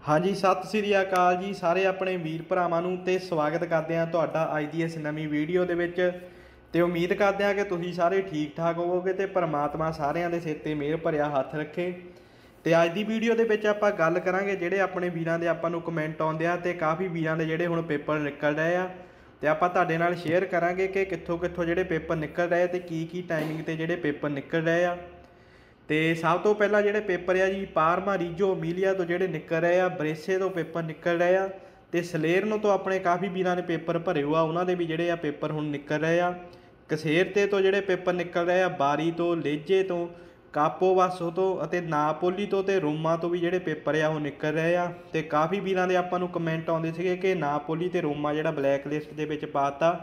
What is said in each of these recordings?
हाँ जी, सत श्री अकाल जी सारे अपने वीर भरावां नूं ते स्वागत करते हैं तुहाडा अज दी इस नवीं वीडियो दे विच। ते उम्मीद करते हैं कि तुसीं सारे ठीक ठाक होवोगे ते परमात्मा सारिआं दे सिर ते मेहर भरिआ हत्थ रखे। ते अज दी वीडियो दे विच आपां गल करांगे जिहड़े अपने वीरां दे आपां नूं कमेंट आउंदे आ ते काफ़ी वीरां दे जिहड़े हुण पेपर निकल रहे आ ते आपां तुहाडे नाल शेयर करांगे कि कित्थों कित्थों जिहड़े पेपर निकल रहे ते की टाइमिंग ते जिहड़े पेपर निकल रहे आ। तो सब तो पहला जोड़े पेपर आ जी पारमा रीजो अमीलिया तो जोड़े निकल रहे हैं, बरेसे तो पेपर निकल रहे हैं, तो सलेरनो तो अपने काफ़ी वीरों ने पेपर भरे हुआ उन्होंने भी जोड़े पेपर हुण निकल रहे हैं। कसेर ते तो जोड़े पेपर निकल रहे हैं, बारी तो लेजे तो कापोवासो तो नापोली तो रोमा तो भी जोड़े पेपर आ निकल रहे हैं। तो काफ़ी वीरों के आपां नूं कमेंट आउंदे सीगे कि नापोली तो रोमा जोड़ा ब्लैक लिस्ट के विच पाता,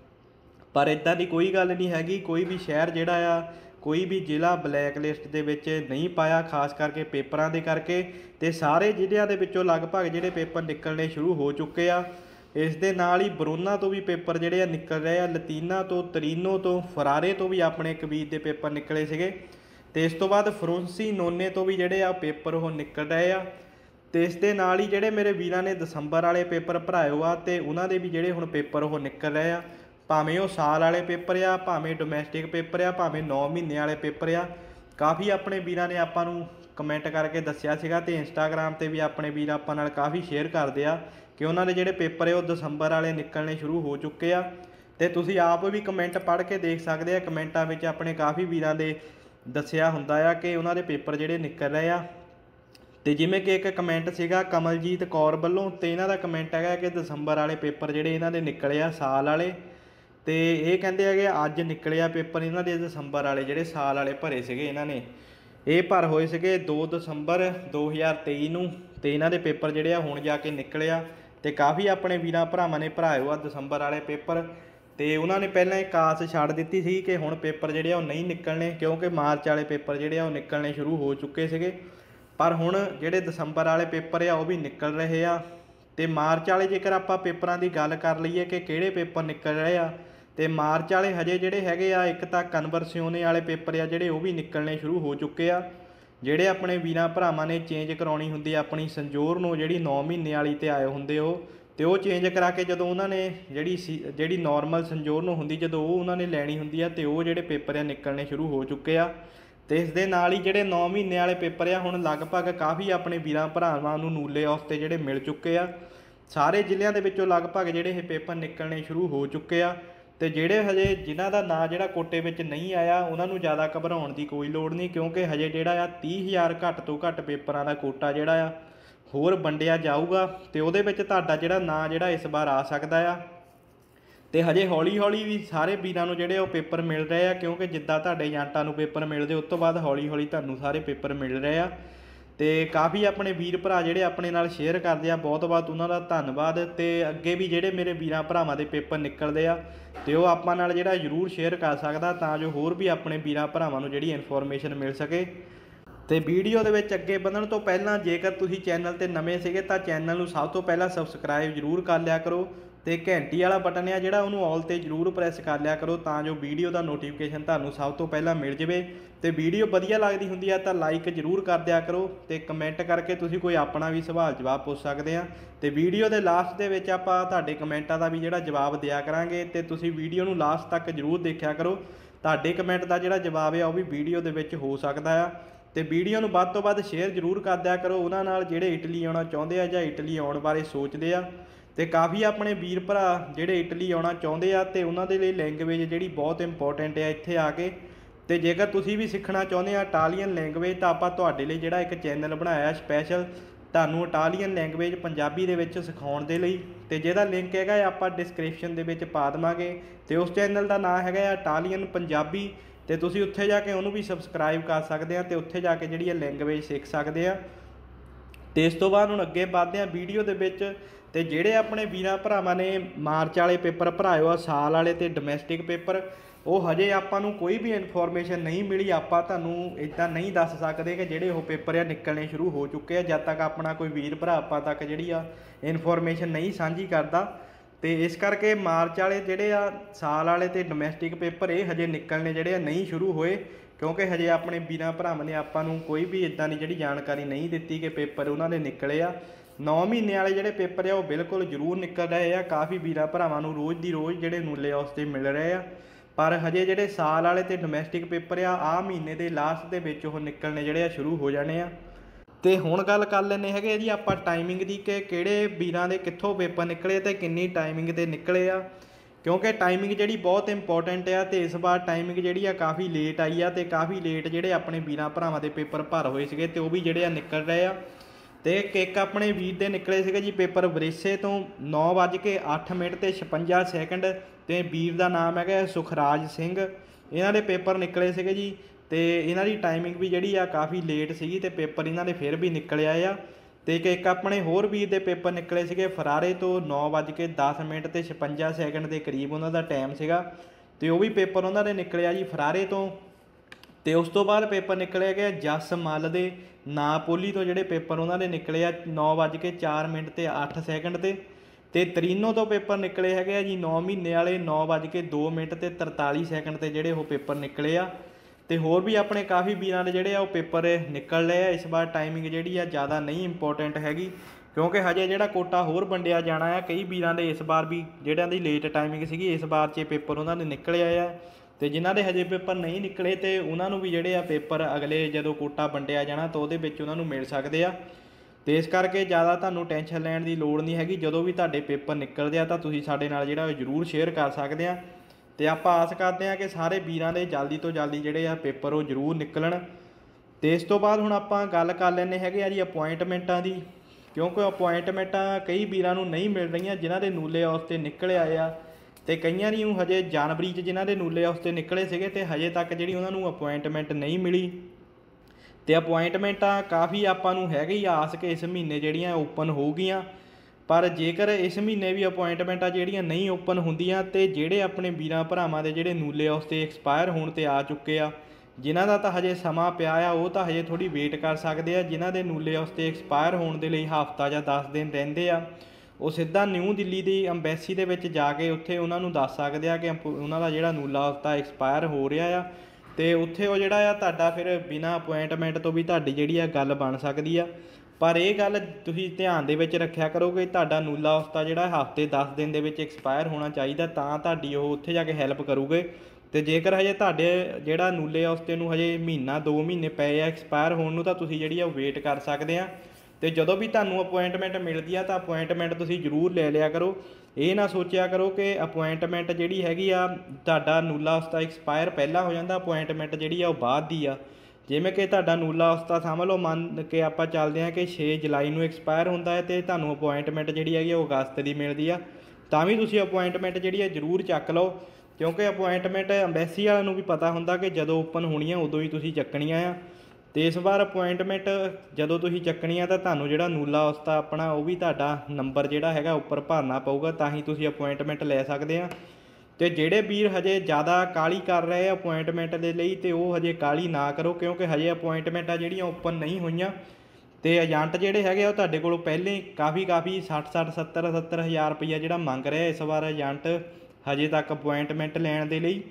पर इदां दी कोई गल नहीं हैगी। कोई भी शहर जिहड़ा आ कोई भी जिला ब्लैक लिस्ट के विच नहीं पाया, खास करके पेपरां दे करके। ते सारे जिल੍ਹਿਆਂ ਦੇ ਵਿੱਚੋਂ लगभग ਜਿਹੜੇ पेपर निकलने शुरू हो चुके आ। इस दे नाल ही बरोना तो भी पेपर जिहड़े आ निकल रहे आ, लतीना तो तरीनो तो फरारे तो भी अपने एक वीर के पेपर निकले सीगे। ते इस तो बाद फ्रोंसी नोने तो भी जिहड़े आ पेपर वो निकल रहे आ। ते इस दे नाल ही जिहड़े मेरे वीरां ने दसंबर वाले पेपर भराए हुआ ते उन्हां दे भी जिहड़े हुण पेपर वो निकल रहे आ, भावें वो साल वाले पेपर आ, भावें डोमैसटिक पेपर आ, भावें 9 महीने वाले पेपर आ। काफ़ी अपने वीरां ने आपां नूं कमेंट करके दस्सिया सीगा ते इंस्टाग्राम ते भी अपने वीर आपां नाल काफ़ी शेयर करदे आ कि उन्हां दे जिहड़े पेपर है वो दसंबर वाले निकलने शुरू हो चुके आ। ते तुसीं आप भी कमेंट पढ़ के देख सकते आ, कमेंटां विच अपने काफ़ी वीरां दे दस्सिया हुंदा आ कि उन्हां दे पेपर जिहड़े निकल रहे आ। तो जिमें कि एक कमेंट सीगा कमलजीत कौर वालों, तो इन्हां दा कमेंट है कि दसंबर वाले पेपर जिहड़े इन्हां दे निकले आ साल वाले, तो ये कहते हैं कि अज निकले आ पेपर इन्हां दे दसंबर वाले जिहड़े साल वाले भरे सीगे इन्हां ने। ये भर होए सीगे 2 दसंबर 2023 नूं, ते इन्हां दे पेपर जिहड़े आ हुण जाके निकले आ। ते काफ़ी अपने वीरां भरावां ने भराए हुआ दसंबर वाले पेपर। तो उन्होंने पहलां एक आस छड़ दित्ती सी कि हुण पेपर जिहड़े आ नहीं निकलने, क्योंकि मार्च वाले पेपर जिहड़े आ निकलने शुरू हो चुके सीगे। पर हुण जिहड़े दसंबर वाले पेपर आ भी निकल रहे आ। तो मार्च वाले जेकर आपां पेपरां दी गल कर लईए कि किहड़े पेपर निकल रहे आ, तो मार्च वाले हजे जिहड़े हैगे आ एक तां कन्वर्सिओने वाले पेपर आ जिहड़े वो भी निकलने शुरू हो चुके आ। जिहड़े अपने वीरां भरावां ने चेंज कराउणी हुंदी अपनी संजोरनो जिहड़ी 9 महीने वाली ते आए हुंदे हो, तो वो चेंज करा के जदों उन्होंने जिहड़ी नॉर्मल संजोरनो हुंदी जदों वो उन्होंने लैनी हुंदी आ, तो वो जिहड़े पेपर आ निकलने शुरू हो चुके आ। तो इस दे नाल ही जिहड़े 9 महीने वाले पेपर आ हुण लगभग काफ़ी अपने वीरां भरावां नूं नूले ऑफ ते जिहड़े मिल चुके आ। सारे ਜ਼ਿਲ੍ਹਿਆਂ ਦੇ ਵਿੱਚੋਂ लगभग ਜਿਹੜੇ ਇਹ पेपर निकलने शुरू हो चुके आ। ਤੇ ਜਿਹੜੇ ਹਜੇ ਜਿਨ੍ਹਾਂ ਦਾ ਨਾਂ ਜਿਹੜਾ ਕੋਟੇ ਵਿੱਚ ਨਹੀਂ ਆਇਆ ਉਹਨਾਂ ਨੂੰ ਜ਼ਿਆਦਾ ਘਬਰਾਉਣ ਦੀ ਕੋਈ ਲੋੜ ਨਹੀਂ, ਕਿਉਂਕਿ ਹਜੇ ਜਿਹੜਾ ਆ 30,000 ਘੱਟ ਤੋਂ ਘੱਟ ਪੇਪਰਾਂ ਦਾ ਕੋਟਾ ਜਿਹੜਾ ਆ ਹੋਰ ਵੰਡਿਆ ਜਾਊਗਾ, ਤੇ ਉਹਦੇ ਵਿੱਚ ਤੁਹਾਡਾ ਜਿਹੜਾ ਨਾਂ ਜਿਹੜਾ ਇਸ ਵਾਰ ਆ ਸਕਦਾ ਆ। ਤੇ ਹਜੇ ਹੌਲੀ ਹੌਲੀ ਵੀ ਸਾਰੇ ਵੀਰਾਂ ਨੂੰ ਜਿਹੜੇ ਉਹ ਪੇਪਰ ਮਿਲ ਰਹੇ ਆ, ਕਿਉਂਕਿ ਜਿੱਦਾਂ ਤੁਹਾਡੇ ਏਜੰਟਾਂ ਨੂੰ ਪੇਪਰ ਮਿਲਦੇ ਉਸ ਤੋਂ ਬਾਅਦ ਹੌਲੀ ਹੌਲੀ ਤੁਹਾਨੂੰ ਸਾਰੇ ਪੇਪਰ ਮਿਲ ਰਹੇ ਆ। ਤੇ ਕਾफ़ी ਆਪਣੇ ਵੀਰ ਭਰਾ ਜਿਹੜੇ ਆਪਣੇ ਨਾਲ ਸ਼ੇਅਰ ਕਰਦੇ ਆ, ਬਹੁਤ ਬਹੁਤ ਉਹਨਾਂ ਦਾ ਧੰਨਵਾਦ। ਤੇ ਅੱਗੇ ਵੀ ਜਿਹੜੇ ਮੇਰੇ ਵੀਰਾਂ ਭਰਾਵਾਂ ਦੇ ਪੇਪਰ ਨਿਕਲਦੇ ਆ ਤੇ ਉਹ ਆਪਾਂ ਨਾਲ ਜਿਹੜਾ ਜ਼ਰੂਰ ਸ਼ੇਅਰ ਕਰ ਸਕਦਾ, ਤਾਂ ਜੋ ਹੋਰ ਵੀ ਆਪਣੇ ਵੀਰਾਂ ਭਰਾਵਾਂ ਨੂੰ ਜਿਹੜੀ ਇਨਫੋਰਮੇਸ਼ਨ ਮਿਲ ਸਕੇ। ਤੇ ਵੀਡੀਓ ਦੇ ਵਿੱਚ ਅੱਗੇ ਵਧਣ ਤੋਂ ਪਹਿਲਾਂ ਜੇਕਰ ਤੁਸੀਂ ਚੈਨਲ ਤੇ ਨਵੇਂ ਸੀਗੇ ਤਾਂ ਚੈਨਲ ਨੂੰ ਸਭ ਤੋਂ ਪਹਿਲਾਂ ਸਬਸਕ੍ਰਾਈਬ ਜ਼ਰੂਰ ਕਰ ਲਿਆ ਕਰੋ, ਤੇ ਘੰਟੀ ਵਾਲਾ ਬਟਨ ਆ ਜਿਹੜਾ ਉਹਨੂੰ ਆਲ ਤੇ ਜ਼ਰੂਰ ਪ੍ਰੈਸ ਕਰ ਲਿਆ ਕਰੋ, ਤਾਂ ਜੋ ਵੀਡੀਓ ਦਾ ਨੋਟੀਫਿਕੇਸ਼ਨ ਤੁਹਾਨੂੰ ਸਭ ਤੋਂ ਪਹਿਲਾਂ ਮਿਲ ਜਾਵੇ। ਤੇ ਵੀਡੀਓ ਵਧੀਆ ਲੱਗਦੀ ਹੁੰਦੀ ਆ ਤਾਂ ਲਾਈਕ ਜ਼ਰੂਰ ਕਰ ਦਿਆ ਕਰੋ, ਤੇ ਕਮੈਂਟ ਕਰਕੇ ਤੁਸੀਂ ਕੋਈ ਆਪਣਾ ਵੀ ਸਵਾਲ ਜਵਾਬ ਪੁੱਛ ਸਕਦੇ ਆ। ਤੇ ਵੀਡੀਓ ਦੇ ਲਾਸਟ ਦੇ ਵਿੱਚ ਆਪਾਂ ਤੁਹਾਡੇ ਕਮੈਂਟਾਂ ਦਾ ਵੀ ਜਿਹੜਾ ਜਵਾਬ ਦਿਆ ਕਰਾਂਗੇ, ਤੇ ਤੁਸੀਂ ਵੀਡੀਓ ਨੂੰ ਲਾਸਟ ਤੱਕ ਜ਼ਰੂਰ ਦੇਖਿਆ ਕਰੋ। ਤੁਹਾਡੇ ਕਮੈਂਟ ਦਾ ਜਿਹੜਾ ਜਵਾਬ ਆ ਉਹ ਵੀ ਵੀਡੀਓ ਦੇ ਵਿੱਚ ਹੋ ਸਕਦਾ ਆ। ਤੇ ਵੀਡੀਓ ਨੂੰ ਵੱਧ ਤੋਂ ਵੱਧ ਸ਼ੇਅਰ ਜ਼ਰੂਰ ਕਰ ਦਿਆ ਕਰੋ ਉਹਨਾਂ ਨਾਲ ਜਿਹੜੇ ਇਟਲੀ ਆਉਣਾ ਚਾਹੁੰਦੇ ਆ ਜਾਂ ਇਟਲੀ ਆਉਣ ਬਾਰੇ ਸੋਚਦੇ ਆ। ਤੇ ਕਾफ़ी ਆਪਣੇ ਵੀਰ ਭਰਾ ਜਿਹੜੇ ਇਟਲੀ ਆਉਣਾ ਚਾਹੁੰਦੇ ਆ ਤੇ ਉਹਨਾਂ ਦੇ ਲਈ ਲੈਂਗੁਏਜ ਜਿਹੜੀ ਬਹੁਤ ਇੰਪੋਰਟੈਂਟ ਆ ਇੱਥੇ ਆ ਕੇ। ਤੇ ਜੇਕਰ ਤੁਸੀਂ ਵੀ ਸਿੱਖਣਾ ਚਾਹੁੰਦੇ ਆ ਇਟਾਲੀਅਨ ਲੈਂਗੁਏਜ, ਤਾਂ ਆਪਾਂ ਤੁਹਾਡੇ ਲਈ ਜਿਹੜਾ ਇੱਕ ਚੈਨਲ ਬਣਾਇਆ ਸਪੈਸ਼ਲ ਤੁਹਾਨੂੰ ਇਟਾਲੀਅਨ ਲੈਂਗੁਏਜ ਪੰਜਾਬੀ ਦੇ ਵਿੱਚ ਸਿਖਾਉਣ ਦੇ ਲਈ, ਤੇ ਜਿਹਦਾ ਲਿੰਕ ਹੈਗਾ ਆਪਾਂ ਡਿਸਕ੍ਰਿਪਸ਼ਨ ਦੇ ਵਿੱਚ ਪਾ ਦੇਵਾਂਗੇ। ਤੇ ਉਸ ਚੈਨਲ ਦਾ ਨਾਮ ਹੈਗਾ ਇਟਾਲੀਅਨ ਪੰਜਾਬੀ, ਤੇ ਤੁਸੀਂ ਉੱਥੇ ਜਾ ਕੇ ਉਹਨੂੰ ਵੀ ਸਬਸਕ੍ਰਾਈਬ ਕਰ ਸਕਦੇ ਆ, ਤੇ ਉੱਥੇ ਜਾ ਕੇ ਜਿਹੜੀ ਲੈਂਗੁਏਜ ਸਿੱਖ ਸਕਦੇ ਆ। ਤੇ ਇਸ ਤੋਂ ਬਾਅਦ ਹੁਣ ਅੱਗੇ ਵੱਧਦੇ ਆ ਵੀਡੀਓ ਦੇ ਵਿੱਚ। ਤੇ ਜਿਹੜੇ ਆਪਣੇ ਵੀਰਾਂ ਭਰਾਵਾਂ ਨੇ ਮਾਰਚ ਵਾਲੇ ਪੇਪਰ ਭਰਾਏ ਆ ਸਾਲ ਵਾਲੇ ਤੇ ਡੋਮੈਸਟਿਕ ਪੇਪਰ, ਉਹ ਹਜੇ ਆਪਾਂ ਨੂੰ ਕੋਈ ਵੀ ਇਨਫੋਰਮੇਸ਼ਨ ਨਹੀਂ ਮਿਲੀ। ਆਪਾਂ ਤੁਹਾਨੂੰ ਇੱਦਾਂ ਨਹੀਂ ਦੱਸ ਸਕਦੇ ਕਿ ਜਿਹੜੇ ਉਹ ਪੇਪਰ ਆ ਨਿਕਲਣੇ ਸ਼ੁਰੂ ਹੋ ਚੁੱਕੇ ਆ, ਜਦ ਤੱਕ ਆਪਣਾ ਕੋਈ ਵੀਰ ਭਰਾ ਆਪਾਂ ਤੱਕ ਜਿਹੜੀ ਆ ਇਨਫੋਰਮੇਸ਼ਨ ਨਹੀਂ ਸਾਂਝੀ ਕਰਦਾ। ਤੇ ਇਸ ਕਰਕੇ ਮਾਰਚ ਵਾਲੇ ਜਿਹੜੇ ਆ ਸਾਲ ਵਾਲੇ ਤੇ ਡੋਮੈਸਟਿਕ ਪੇਪਰ ਇਹ ਹਜੇ ਨਿਕਲਣੇ ਜਿਹੜੇ ਆ ਨਹੀਂ ਸ਼ੁਰੂ ਹੋਏ, ਕਿਉਂਕਿ ਹਜੇ ਆਪਣੇ ਵੀਰਾਂ ਭਰਾਵਾਂ ਨੇ ਆਪਾਂ ਨੂੰ ਕੋਈ ਵੀ ਇੱਦਾਂ ਦੀ ਜਿਹੜੀ ਜਾਣਕਾਰੀ ਨਹੀਂ ਦਿੱਤੀ ਕਿ ਪੇਪਰ ਉਹਨਾਂ ਦੇ ਨਿਕਲੇ ਆ। 9 ਮਹੀਨੇ ਵਾਲੇ ਜਿਹੜੇ ਪੇਪਰ ਆ ਉਹ ਬਿਲਕੁਲ ਜ਼ਰੂਰ ਨਿਕਲ ਰਹੇ ਆ। ਕਾਫੀ ਵੀਰਾਂ ਭਰਾਵਾਂ ਨੂੰ ਰੋਜ਼ ਦੀ ਰੋਜ਼ ਜਿਹੜੇ ਨੂਲੇ ਉਸ 'ਤੇ ਮਿਲ ਰਹੇ ਆ। ਪਰ ਹਜੇ ਜਿਹੜੇ ਸਾਲ ਵਾਲੇ ਤੇ ਡੋਮੈਸਟਿਕ ਪੇਪਰ ਆ ਮਹੀਨੇ ਦੇ ਲਾਸਟ ਦੇ ਵਿੱਚ ਉਹ ਨਿਕਲਣੇ ਜਿਹੜੇ ਆ ਸ਼ੁਰੂ ਹੋ ਜਾਣੇ ਆ। ਤੇ ਹੁਣ ਗੱਲ ਕਰ ਲੈਂਦੇ ਹੈਗੇ ਜੀ ਆਪਾਂ ਟਾਈਮਿੰਗ ਦੀ, ਕਿ ਕਿਹੜੇ ਵੀਰਾਂ ਦੇ ਕਿੱਥੋਂ ਪੇਪਰ ਨਿਕਲੇ ਤੇ ਕਿੰਨੀ ਟਾਈਮਿੰਗ 'ਤੇ ਨਿਕਲੇ ਆ। ਕਿਉਂਕਿ ਟਾਈਮਿੰਗ ਜਿਹੜੀ ਬਹੁਤ ਇੰਪੋਰਟੈਂਟ ਆ, ਤੇ ਇਸ ਵਾਰ ਟਾਈਮਿੰਗ ਜਿਹੜੀ ਆ ਕਾਫੀ ਲੇਟ ਆਈ ਆ, ਤੇ ਕਾਫੀ ਲੇਟ ਜਿਹੜੇ ਆਪਣੇ ਵੀਰਾਂ ਭਰਾਵਾਂ ਦੇ ਪੇਪਰ ਭਰ ਹੋਏ ਸੀਗੇ ਤੇ ਉਹ ਵੀ ਜਿਹੜੇ ਆ ਨਿਕਲ ਰਹੇ ਆ। ਤੇ ਇੱਕ ਆਪਣੇ ਵੀਰ ਦੇ ਨਿਕਲੇ ਸੀਗੇ ਜੀ ਪੇਪਰ ਵਰੇਸੇ ਤੋਂ 9:08 ਤੇ 56 ਸੈਕਿੰਡ, ਤੇ ਵੀਰ ਦਾ ਨਾਮ ਹੈਗਾ ਸੁਖਰਾਜ ਸਿੰਘ। ਇਹਨਾਂ ਦੇ ਪੇਪਰ ਨਿਕਲੇ ਸੀਗੇ ਜੀ, ਤੇ ਇਹਨਾਂ ਦੀ ਟਾਈਮਿੰਗ ਵੀ ਜਿਹੜੀ ਆ ਕਾਫੀ ਲੇਟ ਸੀਗੀ, ਤੇ ਪੇਪਰ ਇਹਨਾਂ ਦੇ ਫਿਰ ਵੀ ਨਿਕਲ ਆਏ ਆ। ਤੇ ਇੱਕ ਆਪਣੇ ਹੋਰ ਵੀਰ ਦੇ ਪੇਪਰ ਨਿਕਲੇ ਸੀਗੇ ਫਰਾਰੇ ਤੋਂ 9:10 ਤੇ 56 ਸੈਕਿੰਡ ਦੇ ਕਰੀਬ ਉਹਨਾਂ ਦਾ ਟਾਈਮ ਸੀਗਾ, ਤੇ ਉਹ ਵੀ ਪੇਪਰ ਉਹਨਾਂ ਦੇ ਨਿਕਲਿਆ ਜੀ ਫਰਾਰੇ ਤੋਂ। ਤੇ ਉਸ ਤੋਂ ਬਾਅਦ ਪੇਪਰ ਨਿਕਲਿਆ ਗਿਆ ਜਸ ਮੱਲ ਦੇ ਨਾਪੋਲੀ ਤੋਂ, ਜਿਹੜੇ ਪੇਪਰ ਉਹਨਾਂ ਦੇ ਨਿਕਲੇ ਆ 9:04 ਤੇ 8 ਸੈਕਿੰਡ ਤੇ ਤਰੀਨੋ ਤੋਂ ਪੇਪਰ ਨਿਕਲੇ ਹੈਗੇ ਆ ਜੀ 9 ਮਹੀਨੇ ਵਾਲੇ 9:02 ਤੇ 43 ਸੈਕਿੰਡ ਤੇ ਜਿਹੜੇ ਉਹ ਪੇਪਰ ਨਿਕਲੇ ਆ। ਤੇ ਹੋਰ ਵੀ ਆਪਣੇ ਕਾਫੀ ਵੀਰਾਂ ਦੇ ਜਿਹੜੇ ਆ ਉਹ ਪੇਪਰ ਨਿਕਲ ਰਹੇ ਆ। ਇਸ ਵਾਰ ਟਾਈਮਿੰਗ ਜਿਹੜੀ ਆ ਜ਼ਿਆਦਾ ਨਹੀਂ ਇੰਪੋਰਟੈਂਟ ਹੈਗੀ, ਕਿਉਂਕਿ ਹਜੇ ਜਿਹੜਾ ਕੋਟਾ ਹੋਰ ਵੰਡਿਆ ਜਾਣਾ ਆ। ਕਈ ਵੀਰਾਂ ਦੇ ਇਸ ਵਾਰ ਵੀ ਜਿਹੜਿਆਂ ਦੀ ਲੇਟ ਟਾਈਮਿੰਗ ਸੀਗੀ, ਇਸ ਵਾਰ 'ਚ ਪੇਪਰ ਉਹਨਾਂ ਦੇ ਨਿਕਲ ਆਏ ਆ। ਤੇ ਜਿਨ੍ਹਾਂ ਦੇ ਹਜੇ ਪੇਪਰ ਨਹੀਂ ਨਿਕਲੇ ਤੇ ਉਹਨਾਂ ਨੂੰ ਵੀ ਜਿਹੜੇ ਆ ਪੇਪਰ ਅਗਲੇ ਜਦੋਂ ਕੋਟਾ ਵੰਡਿਆ ਜਾਣਾ ਤਾਂ ਉਹਦੇ ਵਿੱਚ ਉਹਨਾਂ ਨੂੰ ਮਿਲ ਸਕਦੇ ਆ। ਤੇ ਇਸ ਕਰਕੇ ਜ਼ਿਆਦਾ ਤੁਹਾਨੂੰ ਟੈਨਸ਼ਨ ਲੈਣ ਦੀ ਲੋੜ ਨਹੀਂ ਹੈਗੀ। ਜਦੋਂ ਵੀ ਤੁਹਾਡੇ ਪੇਪਰ ਨਿਕਲਦੇ ਆ ਤਾਂ ਤੁਸੀਂ ਸਾਡੇ ਨਾਲ ਜਿਹੜਾ ਜ਼ਰੂਰ ਸ਼ੇਅਰ ਕਰ ਸਕਦੇ ਆ। ਤੇ ਆਪਾਂ ਆਸ ਕਰਦੇ ਹਾਂ ਕਿ ਸਾਰੇ ਵੀਰਾਂ ਦੇ ਜਲਦੀ ਤੋਂ ਜਲਦੀ ਜਿਹੜੇ ਆ ਪੇਪਰ ਉਹ ਜ਼ਰੂਰ ਨਿਕਲਣ। ਤੇ ਇਸ ਤੋਂ ਬਾਅਦ ਹੁਣ ਆਪਾਂ ਗੱਲ ਕਰ ਲੈਂਦੇ ਹੈਗੇ ਆ ਜੀ ਅਪੁਆਇੰਟਮੈਂਟਾਂ ਦੀ, ਕਿਉਂਕਿ ਅਪੁਆਇੰਟਮੈਂਟਾਂ ਕਈ ਵੀਰਾਂ ਨੂੰ ਨਹੀਂ ਮਿਲ ਰਹੀਆਂ ਜਿਨ੍ਹਾਂ ਦੇ ਨੂਲੇ ਉਸ 'ਤੇ ਨਿਕਲ ਆਏ ਆ, ਤੇ ਕਈਆਂ ਦੀ ਹਜੇ ਜਨਵਰੀ 'ਚ ਜਿਨ੍ਹਾਂ ਦੇ ਨੂਲੇ ਉਸ 'ਤੇ ਨਿਕਲੇ ਸੀਗੇ ਤੇ ਹਜੇ ਤੱਕ ਜਿਹੜੀ ਉਹਨਾਂ ਨੂੰ ਅਪੁਆਇੰਟਮੈਂਟ ਨਹੀਂ ਮਿਲੀ। ਤੇ ਅਪੁਆਇੰਟਮੈਂਟਾਂ ਕਾਫੀ ਆਪਾਂ ਨੂੰ ਹੈਗੀ ਆਸ ਕਿ ਇਸ ਮਹੀਨੇ ਜਿਹੜੀਆਂ ਓਪਨ ਹੋਊਗੀਆਂ, ਪਰ ਜੇਕਰ ਇਸ ਮਹੀਨੇ ਵੀ ਅਪੁਆਇੰਟਮੈਂਟਾਂ ਜਿਹੜੀਆਂ ਨਹੀਂ ਓਪਨ ਹੁੰਦੀਆਂ ਤੇ ਜਿਹੜੇ ਆਪਣੇ ਵੀਰਾਂ ਭਰਾਵਾਂ ਦੇ ਜਿਹੜੇ ਨੂਲੇ ਉਸ 'ਤੇ ਐਕਸਪਾਇਰ ਹੋਣ 'ਤੇ ਆ ਚੁੱਕੇ ਆ, ਜਿਨ੍ਹਾਂ ਦਾ ਤਾਂ ਹਜੇ ਸਮਾਂ ਪਿਆ ਆ ਉਹ ਤਾਂ ਹਜੇ ਥੋੜ੍ਹੀ ਵੇਟ ਕਰ ਸਕਦੇ ਆ। ਜਿਨ੍ਹਾਂ ਦੇ ਨੂਲੇ ਉਸ 'ਤੇ ਐਕਸਪਾਇਰ ਹੋਣ ਦੇ ਲਈ ਹਫ਼ਤਾ ਜਾਂ 10 ਦਿਨ ਰਹਿੰਦੇ ਆ, ਉਹ ਸਿੱਧਾ ਨਿਊ ਦਿੱਲੀ ਦੀ ਅੰਬੈਸੀ ਦੇ ਵਿੱਚ ਜਾ ਕੇ ਉੱਥੇ ਉਹਨਾਂ ਨੂੰ ਦੱਸ ਸਕਦੇ ਆ ਕਿ ਉਹਨਾਂ ਦਾ ਜਿਹੜਾ ਨੂਲਾ ਉਸ ਦਾ ਐਕਸਪਾਇਰ ਹੋ ਰਿਹਾ ਆ, ਤੇ ਉੱਥੇ ਉਹ ਜਿਹੜਾ ਆ ਤੁਹਾਡਾ ਫਿਰ ਬਿਨਾਂ ਅਪੁਆਇੰਟਮੈਂਟ ਤੋਂ ਵੀ ਤੁਹਾਡੀ ਜਿਹੜੀ ਆ ਗੱਲ ਬਣ ਸਕਦੀ ਆ। ਪਰ ਇਹ ਗੱਲ ਤੁਸੀਂ ਧਿਆਨ ਦੇ ਵਿੱਚ ਰੱਖਿਆ ਕਰੋ ਕਿ ਤੁਹਾਡਾ ਨੂਲਾ ਉਸਤਾ ਜਿਹੜਾ ਹਫ਼ਤੇ 10 ਦਿਨ ਦੇ ਵਿੱਚ ਐਕਸਪਾਇਰ ਹੋਣਾ ਚਾਹੀਦਾ, ਤਾਂ ਤੁਹਾਡੀ ਉਹ ਉੱਥੇ ਜਾ ਕੇ ਹੈਲਪ ਕਰੂਗੇ। ਤੇ ਜੇਕਰ ਹਜੇ ਤੁਹਾਡੇ ਜਿਹੜਾ ਨੂਲੇ ਉਸਤੇ ਨੂੰ ਹਜੇ ਮਹੀਨਾ 2 ਮਹੀਨੇ ਪਏ ਆ ਐਕਸਪਾਇਰ ਹੋਣ ਨੂੰ, ਤਾਂ ਤੁਸੀਂ ਜਿਹੜੀ ਆ ਵੇਟ ਕਰ ਸਕਦੇ ਆ। ਤੇ ਜਦੋਂ ਵੀ ਤੁਹਾਨੂੰ ਅਪੁਆਇੰਟਮੈਂਟ ਮਿਲਦੀ ਆ ਤਾਂ ਅਪੁਆਇੰਟਮੈਂਟ ਤੁਸੀਂ ਜ਼ਰੂਰ ਲੈ ਲਿਆ ਕਰੋ। ਇਹ ਨਾ ਸੋਚਿਆ ਕਰੋ ਕਿ ਅਪੁਆਇੰਟਮੈਂਟ ਜਿਹੜੀ ਹੈਗੀ ਆ ਤੁਹਾਡਾ ਨੂਲਾ ਉਸਤਾ ਐਕਸਪਾਇਰ ਪਹਿਲਾਂ ਹੋ ਜਾਂਦਾ, ਅਪੁਆਇੰਟਮੈਂਟ ਜਿਹੜੀ ਆ ਉਹ ਬਾਅਦ ਦੀ ਆ। ਜਿਵੇਂ ਕਿ ਤੁਹਾਡਾ ਨੂਲਾ ਉਸਤਾ ਸਮਝ ਲਓ, ਮੰਨ ਕੇ ਆਪਾਂ ਚੱਲਦੇ ਹਾਂ ਕਿ 6 ਜੁਲਾਈ ਨੂੰ ਐਕਸਪਾਇਰ ਹੁੰਦਾ ਹੈ ਤੇ ਤੁਹਾਨੂੰ ਅਪੁਆਇੰਟਮੈਂਟ ਜਿਹੜੀ ਹੈਗੀ ਉਹ ਅਗਸਤ ਦੀ ਮਿਲਦੀ ਆ, ਤਾਂ ਵੀ ਤੁਸੀਂ ਅਪੁਆਇੰਟਮੈਂਟ ਜਿਹੜੀ ਹੈ ਜ਼ਰੂਰ ਚੱਕ ਲਓ। ਕਿਉਂਕਿ ਅਪੁਆਇੰਟਮੈਂਟ ਅੰਬੈਸੀ ਵਾਲਿਆਂ ਨੂੰ ਵੀ ਪਤਾ ਹੁੰਦਾ ਕਿ ਜਦੋਂ ਓਪਨ ਹੋਣੀਆਂ ਉਦੋਂ ਹੀ ਤੁਸੀਂ ਚੱਕਣੀਆਂ ਆ। ਤੇ ਇਸ ਵਾਰ ਅਪੁਆਇੰਟਮੈਂਟ ਜਦੋਂ ਤੁਸੀਂ ਚੱਕਣੀ ਆ ਤਾਂ ਤੁਹਾਨੂੰ ਜਿਹੜਾ ਨੂਲਾ ਉਸਤਾ ਆਪਣਾ ਉਹ ਵੀ ਤੁਹਾਡਾ ਨੰਬਰ ਜਿਹੜਾ ਹੈਗਾ ਉੱਪਰ ਭਰਨਾ ਪਊਗਾ, ਤਾਂ ਹੀ ਤੁਸੀਂ ਅਪੁਆਇੰਟਮੈਂਟ ਲੈ ਸਕਦੇ ਆ। ਤੇ ਜਿਹੜੇ ਵੀਰ ਹਜੇ ਜ਼ਿਆਦਾ ਕਾਹਲੀ ਕਰ ਰਹੇ ਆ ਅਪੁਆਇੰਟਮੈਂਟ ਦੇ ਲਈ, ਤੇ ਉਹ ਹਜੇ ਕਾਹਲੀ ਨਾ ਕਰੋ, ਕਿਉਂਕਿ ਹਜੇ ਅਪੁਆਇੰਟਮੈਂਟਾਂ ਜਿਹੜੀਆਂ ਓਪਨ ਨਹੀਂ ਹੋਈਆਂ। ਤੇ ਏਜੰਟ ਜਿਹੜੇ ਹੈਗੇ ਉਹ ਤੁਹਾਡੇ ਕੋਲੋਂ ਪਹਿਲੇ ਕਾਫੀ 60 70 ਹਜ਼ਾਰ ਰੁਪਈਆ ਜਿਹੜਾ ਮੰਗ ਰਿਹਾ ਇਸ ਵਾਰ ਏਜੰਟ ਹਜੇ ਤੱਕ ਅਪੁਆਇੰਟਮੈਂਟ ਲੈਣ ਦੇ ਲਈ।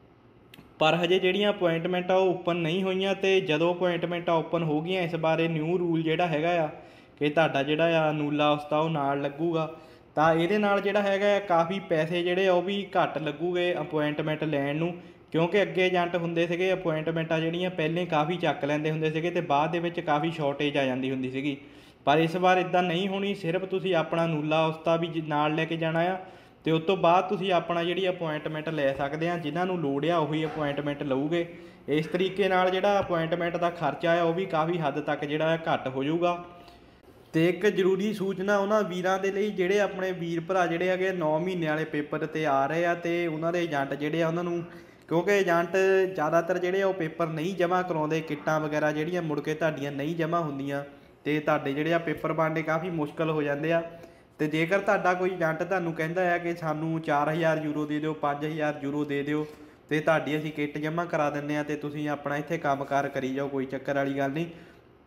ਪਰ ਹਜੇ ਜਿਹੜੀਆਂ ਅਪੁਆਇੰਟਮੈਂਟਾਂ ਉਹ ਓਪਨ ਨਹੀਂ ਹੋਈਆਂ, ਤੇ ਜਦੋਂ ਅਪੁਆਇੰਟਮੈਂਟਾਂ ਓਪਨ ਹੋ ਗਈਆਂ ਇਸ ਬਾਰੇ ਨਿਊ ਰੂਲ ਜਿਹੜਾ ਹੈਗਾ ਆ ਕਿ ਤੁਹਾਡਾ ਜਿਹੜਾ ਆ ਨੂਲਾ ਉਸਤਾ ਉਹ ਨਾਲ ਲੱਗੂਗਾ, ਤਾਂ ਇਹਦੇ ਨਾਲ ਜਿਹੜਾ ਹੈਗਾ ਕਾਫੀ ਪੈਸੇ ਜਿਹੜੇ ਉਹ ਵੀ ਘੱਟ ਲੱਗੂਗੇ ਅਪੁਆਇੰਟਮੈਂਟ ਲੈਣ ਨੂੰ। ਕਿਉਂਕਿ ਅੱਗੇ ਏਜੰਟ ਹੁੰਦੇ ਸੀਗੇ ਅਪੁਆਇੰਟਮੈਂਟਾਂ ਜਿਹੜੀਆਂ ਪਹਿਲੇ ਕਾਫੀ ਚੱਕ ਲੈਂਦੇ ਹੁੰਦੇ ਸੀਗੇ ਤੇ ਬਾਅਦ ਦੇ ਵਿੱਚ ਕਾਫੀ ਸ਼ਾਰਟੇਜ ਆ ਜਾਂਦੀ ਹੁੰਦੀ ਸੀਗੀ। ਪਰ ਇਸ ਵਾਰ ਇੱਦਾਂ ਨਹੀਂ ਹੋਣੀ, ਸਿਰਫ ਤੁਸੀਂ ਆਪਣਾ ਨੂਲਾ ਉਸਤਾ ਵੀ ਨਾਲ ਲੈ ਕੇ ਜਾਣਾ ਆ, ਤੇ ਉਸ ਤੋਂ ਬਾਅਦ ਤੁਸੀਂ ਆਪਣਾ ਜਿਹੜੀ ਅਪੁਆਇੰਟਮੈਂਟ ਲੈ ਸਕਦੇ ਆ। ਜਿਨ੍ਹਾਂ ਨੂੰ ਲੋੜ ਆ ਉਹੀ ਅਪੁਆਇੰਟਮੈਂਟ ਲਊਗੇ। ਇਸ ਤਰੀਕੇ ਨਾਲ ਜਿਹੜਾ ਅਪੁਆਇੰਟਮੈਂਟ ਦਾ ਖਰਚਾ ਆ ਉਹ ਵੀ ਕਾਫੀ ਹੱਦ ਤੱਕ ਜਿਹੜਾ ਘੱਟ ਹੋ ਜਾਊਗਾ। ਤੇ ਇੱਕ ਜ਼ਰੂਰੀ ਸੂਚਨਾ ਉਹਨਾਂ ਵੀਰਾਂ ਦੇ ਲਈ ਜਿਹੜੇ ਆਪਣੇ ਵੀਰ ਭਰਾ ਜਿਹੜੇ ਹੈਗੇ 9 ਮਹੀਨੇ ਵਾਲੇ ਪੇਪਰ 'ਤੇ ਆ ਰਹੇ ਆ, ਤੇ ਉਹਨਾਂ ਦੇ ਏਜੰਟ ਜਿਹੜੇ ਆ ਉਹਨਾਂ ਨੂੰ, ਕਿਉਂਕਿ ਏਜੰਟ ਜ਼ਿਆਦਾਤਰ ਜਿਹੜੇ ਉਹ ਪੇਪਰ ਨਹੀਂ ਜਮ੍ਹਾਂ ਕਰਾਉਂਦੇ, ਕਿੱਟਾਂ ਵਗੈਰਾ ਜਿਹੜੀਆਂ ਮੁੜ ਕੇ ਤੁਹਾਡੀਆਂ ਨਹੀਂ ਜਮ੍ਹਾਂ ਹੁੰਦੀਆਂ, ਤੇ ਤੁਹਾਡੇ ਜਿਹੜੇ ਆ ਪੇਪਰ ਬਣਨੇ ਕਾਫੀ ਮੁਸ਼ਕਿਲ ਹੋ ਜਾਂਦੇ ਆ। ਤੇ ਜੇਕਰ ਤੁਹਾਡਾ ਕੋਈ ਏਜੰਟ ਤੁਹਾਨੂੰ ਕਹਿੰਦਾ ਹੈ ਕਿ ਸਾਨੂੰ 4000 ਯੂਰੋ ਦੇ ਦਿਓ, 5000 ਯੂਰੋ ਦੇ ਦਿਓ, ਤੇ ਤੁਹਾਡੀ ਅਸੀਂ ਕਿੱਟ ਜਮ੍ਹਾਂ ਕਰਾ ਦਿੰਦੇ ਹਾਂ ਤੇ ਤੁਸੀਂ ਆਪਣਾ ਇੱਥੇ ਕੰਮਕਾਰ ਕਰੀ ਜਾਓ, ਕੋਈ ਚੱਕਰ ਵਾਲੀ ਗੱਲ ਨਹੀਂ।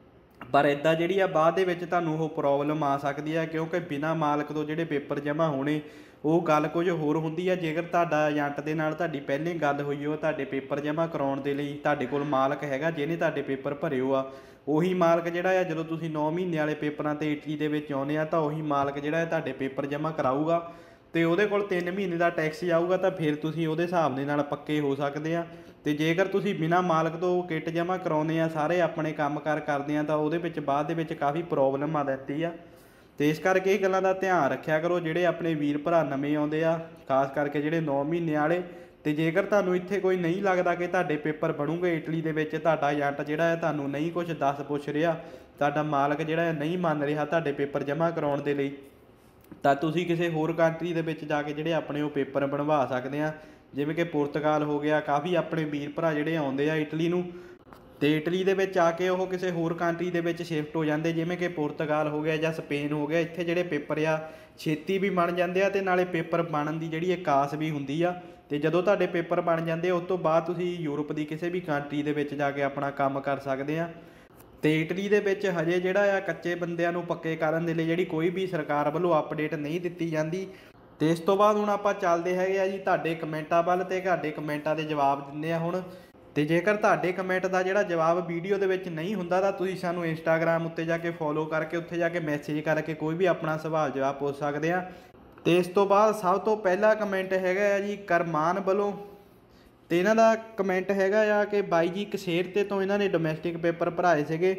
ਪਰ ਇੱਦਾਂ ਜਿਹੜੀ ਆ ਬਾਅਦ ਦੇ ਵਿੱਚ ਤੁਹਾਨੂੰ ਉਹ ਪ੍ਰੋਬਲਮ ਆ ਸਕਦੀ ਆ, ਕਿਉਂਕਿ ਬਿਨਾਂ ਮਾਲਕ ਤੋਂ ਜਿਹੜੇ ਪੇਪਰ ਜਮ੍ਹਾਂ ਹੋਣੇ ਉਹ ਗੱਲ ਕੁਝ ਹੋਰ ਹੁੰਦੀ ਆ। ਜੇਕਰ ਤੁਹਾਡਾ ਏਜੰਟ ਦੇ ਨਾਲ ਤੁਹਾਡੀ ਪਹਿਲਾਂ ਗੱਲ ਹੋਈ ਉਹ ਤੁਹਾਡੇ ਪੇਪਰ ਜਮ੍ਹਾਂ ਕਰਾਉਣ ਦੇ ਲਈ ਤੁਹਾਡੇ ਕੋਲ ਮਾਲਕ ਹੈਗਾ ਜਿਹਨੇ ਤੁਹਾਡੇ ਪੇਪਰ ਭਰੇ ਹੋ ਆ, ਉਹੀ ਮਾਲਕ ਜਿਹੜਾ ਆ ਜਦੋਂ ਤੁਸੀਂ 9 ਮਹੀਨੇ ਵਾਲੇ ਪੇਪਰਾਂ 'ਤੇ ਇਟਲੀ ਦੇ ਵਿੱਚ ਆਉਂਦੇ ਆ ਤਾਂ ਉਹੀ ਮਾਲਕ ਜਿਹੜਾ ਤੁਹਾਡੇ ਪੇਪਰ ਜਮ੍ਹਾਂ ਕਰਾਊਗਾ ਅਤੇ ਉਹਦੇ ਕੋਲ 3 ਮਹੀਨੇ ਦਾ ਟੈਕਸ ਆਊਗਾ, ਤਾਂ ਫਿਰ ਤੁਸੀਂ ਉਹਦੇ ਹਿਸਾਬ ਦੇ ਨਾਲ ਪੱਕੇ ਹੋ ਸਕਦੇ ਆ। ਅਤੇ ਜੇਕਰ ਤੁਸੀਂ ਬਿਨਾਂ ਮਾਲਕ ਤੋਂ ਕਿੱਟ ਜਮ੍ਹਾਂ ਕਰਾਉਂਦੇ ਆ, ਸਾਰੇ ਆਪਣੇ ਕੰਮ ਕਾਰ ਕਰਦੇ ਆ, ਤਾਂ ਉਹਦੇ ਵਿੱਚ ਬਾਅਦ ਦੇ ਵਿੱਚ ਕਾਫੀ ਪ੍ਰੋਬਲਮ ਆ ਜਾਂਦੀ ਆ। ਅਤੇ ਇਸ ਕਰਕੇ ਇਹ ਗੱਲਾਂ ਦਾ ਧਿਆਨ ਰੱਖਿਆ ਕਰੋ ਜਿਹੜੇ ਆਪਣੇ ਵੀਰ ਭਰਾ ਨਵੇਂ ਆਉਂਦੇ ਆ, ਖਾਸ ਕਰਕੇ ਜਿਹੜੇ 9 ਮਹੀਨੇ ਵਾਲੇ। ਅਤੇ ਜੇਕਰ ਤੁਹਾਨੂੰ ਇੱਥੇ ਕੋਈ ਨਹੀਂ ਲੱਗਦਾ ਕਿ ਤੁਹਾਡੇ ਪੇਪਰ ਬਣੂਗੇ ਇਟਲੀ ਦੇ ਵਿੱਚ, ਤੁਹਾਡਾ ਏਜੰਟ ਜਿਹੜਾ ਹੈ ਤੁਹਾਨੂੰ ਨਹੀਂ ਕੁਛ ਦੱਸ ਪੁੱਛ ਰਿਹਾ, ਤੁਹਾਡਾ ਮਾਲਕ ਜਿਹੜਾ ਹੈ ਨਹੀਂ ਮੰਨ ਰਿਹਾ ਤੁਹਾਡੇ ਪੇਪਰ ਜਮ੍ਹਾਂ ਕਰਾਉਣ ਦੇ ਲਈ, ਤਾਂ ਤੁਸੀਂ ਕਿਸੇ ਹੋਰ ਕੰਟਰੀ ਦੇ ਵਿੱਚ ਜਾ ਕੇ ਜਿਹੜੇ ਆਪਣੇ ਉਹ ਪੇਪਰ ਬਣਵਾ ਸਕਦੇ ਆ। ਜਿਵੇਂ ਕਿ ਪੁਰਤਗਾਲ ਹੋ ਗਿਆ, ਕਾਫੀ ਆਪਣੇ ਵੀਰ ਭਰਾ ਜਿਹੜੇ ਆਉਂਦੇ ਆ ਇਟਲੀ ਨੂੰ, ਅਤੇ ਇਟਲੀ ਦੇ ਵਿੱਚ ਆ ਕੇ ਉਹ ਕਿਸੇ ਹੋਰ ਕੰਟਰੀ ਦੇ ਵਿੱਚ ਸ਼ਿਫਟ ਹੋ ਜਾਂਦੇ, ਜਿਵੇਂ ਕਿ ਪੁਰਤਗਾਲ ਹੋ ਗਿਆ ਜਾਂ ਸਪੇਨ ਹੋ ਗਿਆ। ਇੱਥੇ ਜਿਹੜੇ ਪੇਪਰ ਆ ਛੇਤੀ ਵੀ ਬਣ ਜਾਂਦੇ ਆ, ਅਤੇ ਨਾਲੇ ਪੇਪਰ ਬਣਨ ਦੀ ਜਿਹੜੀ ਇੱਕ ਆਸ ਵੀ ਹੁੰਦੀ ਆ। ਅਤੇ ਜਦੋਂ ਤੁਹਾਡੇ ਪੇਪਰ ਬਣ ਜਾਂਦੇ ਉਸ ਤੋਂ ਬਾਅਦ ਤੁਸੀਂ ਯੂਰਪ ਦੀ ਕਿਸੇ ਵੀ ਕੰਟਰੀ ਦੇ ਵਿੱਚ ਜਾ ਕੇ ਆਪਣਾ ਕੰਮ ਕਰ ਸਕਦੇ ਆ। ਅਤੇ ਇਟਲੀ ਦੇ ਵਿੱਚ ਹਜੇ ਜਿਹੜਾ ਆ ਕੱਚੇ ਬੰਦਿਆਂ ਨੂੰ ਪੱਕੇ ਕਰਨ ਦੇ ਲਈ ਜਿਹੜੀ ਕੋਈ ਵੀ ਸਰਕਾਰ ਵੱਲੋਂ ਅਪਡੇਟ ਨਹੀਂ ਦਿੱਤੀ ਜਾਂਦੀ। ਅਤੇ ਇਸ ਤੋਂ ਬਾਅਦ ਹੁਣ ਆਪਾਂ ਚੱਲਦੇ ਹੈਗੇ ਆ ਜੀ ਤੁਹਾਡੇ ਕਮੈਂਟਾਂ ਵੱਲ, ਅਤੇ ਤੁਹਾਡੇ ਕਮੈਂਟਾਂ ਦੇ ਜਵਾਬ ਦਿੰਦੇ ਆ ਹੁਣ। ਅਤੇ ਜੇਕਰ ਤੁਹਾਡੇ ਕਮੈਂਟ ਦਾ ਜਿਹੜਾ ਜਵਾਬ ਵੀਡੀਓ ਦੇ ਵਿੱਚ ਨਹੀਂ ਹੁੰਦਾ ਤਾਂ ਤੁਸੀਂ ਸਾਨੂੰ ਇੰਸਟਾਗ੍ਰਾਮ ਉੱਤੇ ਜਾ ਕੇ ਫੋਲੋ ਕਰਕੇ ਉੱਥੇ ਜਾ ਕੇ ਮੈਸੇਜ ਕਰਕੇ ਕੋਈ ਵੀ ਆਪਣਾ ਸਵਾਲ ਜਵਾਬ ਪੁੱਛ ਸਕਦੇ ਆ। ਅਤੇ ਇਸ ਤੋਂ ਬਾਅਦ ਸਭ ਤੋਂ ਪਹਿਲਾ ਕਮੈਂਟ ਹੈਗਾ ਆ ਜੀ ਕਰਮਾਨ ਵੱਲੋਂ, ਅਤੇ ਇਹਨਾਂ ਦਾ ਕਮੈਂਟ ਹੈਗਾ ਆ ਕਿ ਬਾਈ ਜੀ ਕਸੇਰਤੇ ਤੋਂ ਇਹਨਾਂ ਨੇ ਡੋਮੈਸਟਿਕ ਪੇਪਰ ਭਰਾਏ ਸੀਗੇ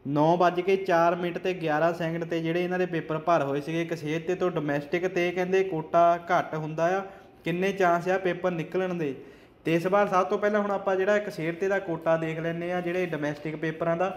9:04 ਤੇ 11 'ਤੇ ਜਿਹੜੇ ਇਹਨਾਂ ਦੇ ਪੇਪਰ ਭਰ ਹੋਏ ਸੀਗੇ ਕਸੇਰਤੇ ਤੋਂ ਡੋਮੈਸਟਿਕ, ਅਤੇ ਕਹਿੰਦੇ ਕੋਟਾ ਘੱਟ ਹੁੰਦਾ ਆ, ਕਿੰਨੇ ਚਾਂਸ ਆ ਪੇਪਰ ਨਿਕਲਣ ਦੇ। ਅਤੇ ਇਸ ਵਾਰ ਸਭ ਤੋਂ ਪਹਿਲਾਂ ਹੁਣ ਆਪਾਂ ਜਿਹੜਾ ਕਸੇਰਤੇ ਦਾ ਕੋਟਾ ਦੇਖ ਲੈਂਦੇ ਆ ਜਿਹੜੇ ਡੋਮੈਸਟਿਕ ਪੇਪਰਾਂ ਦਾ।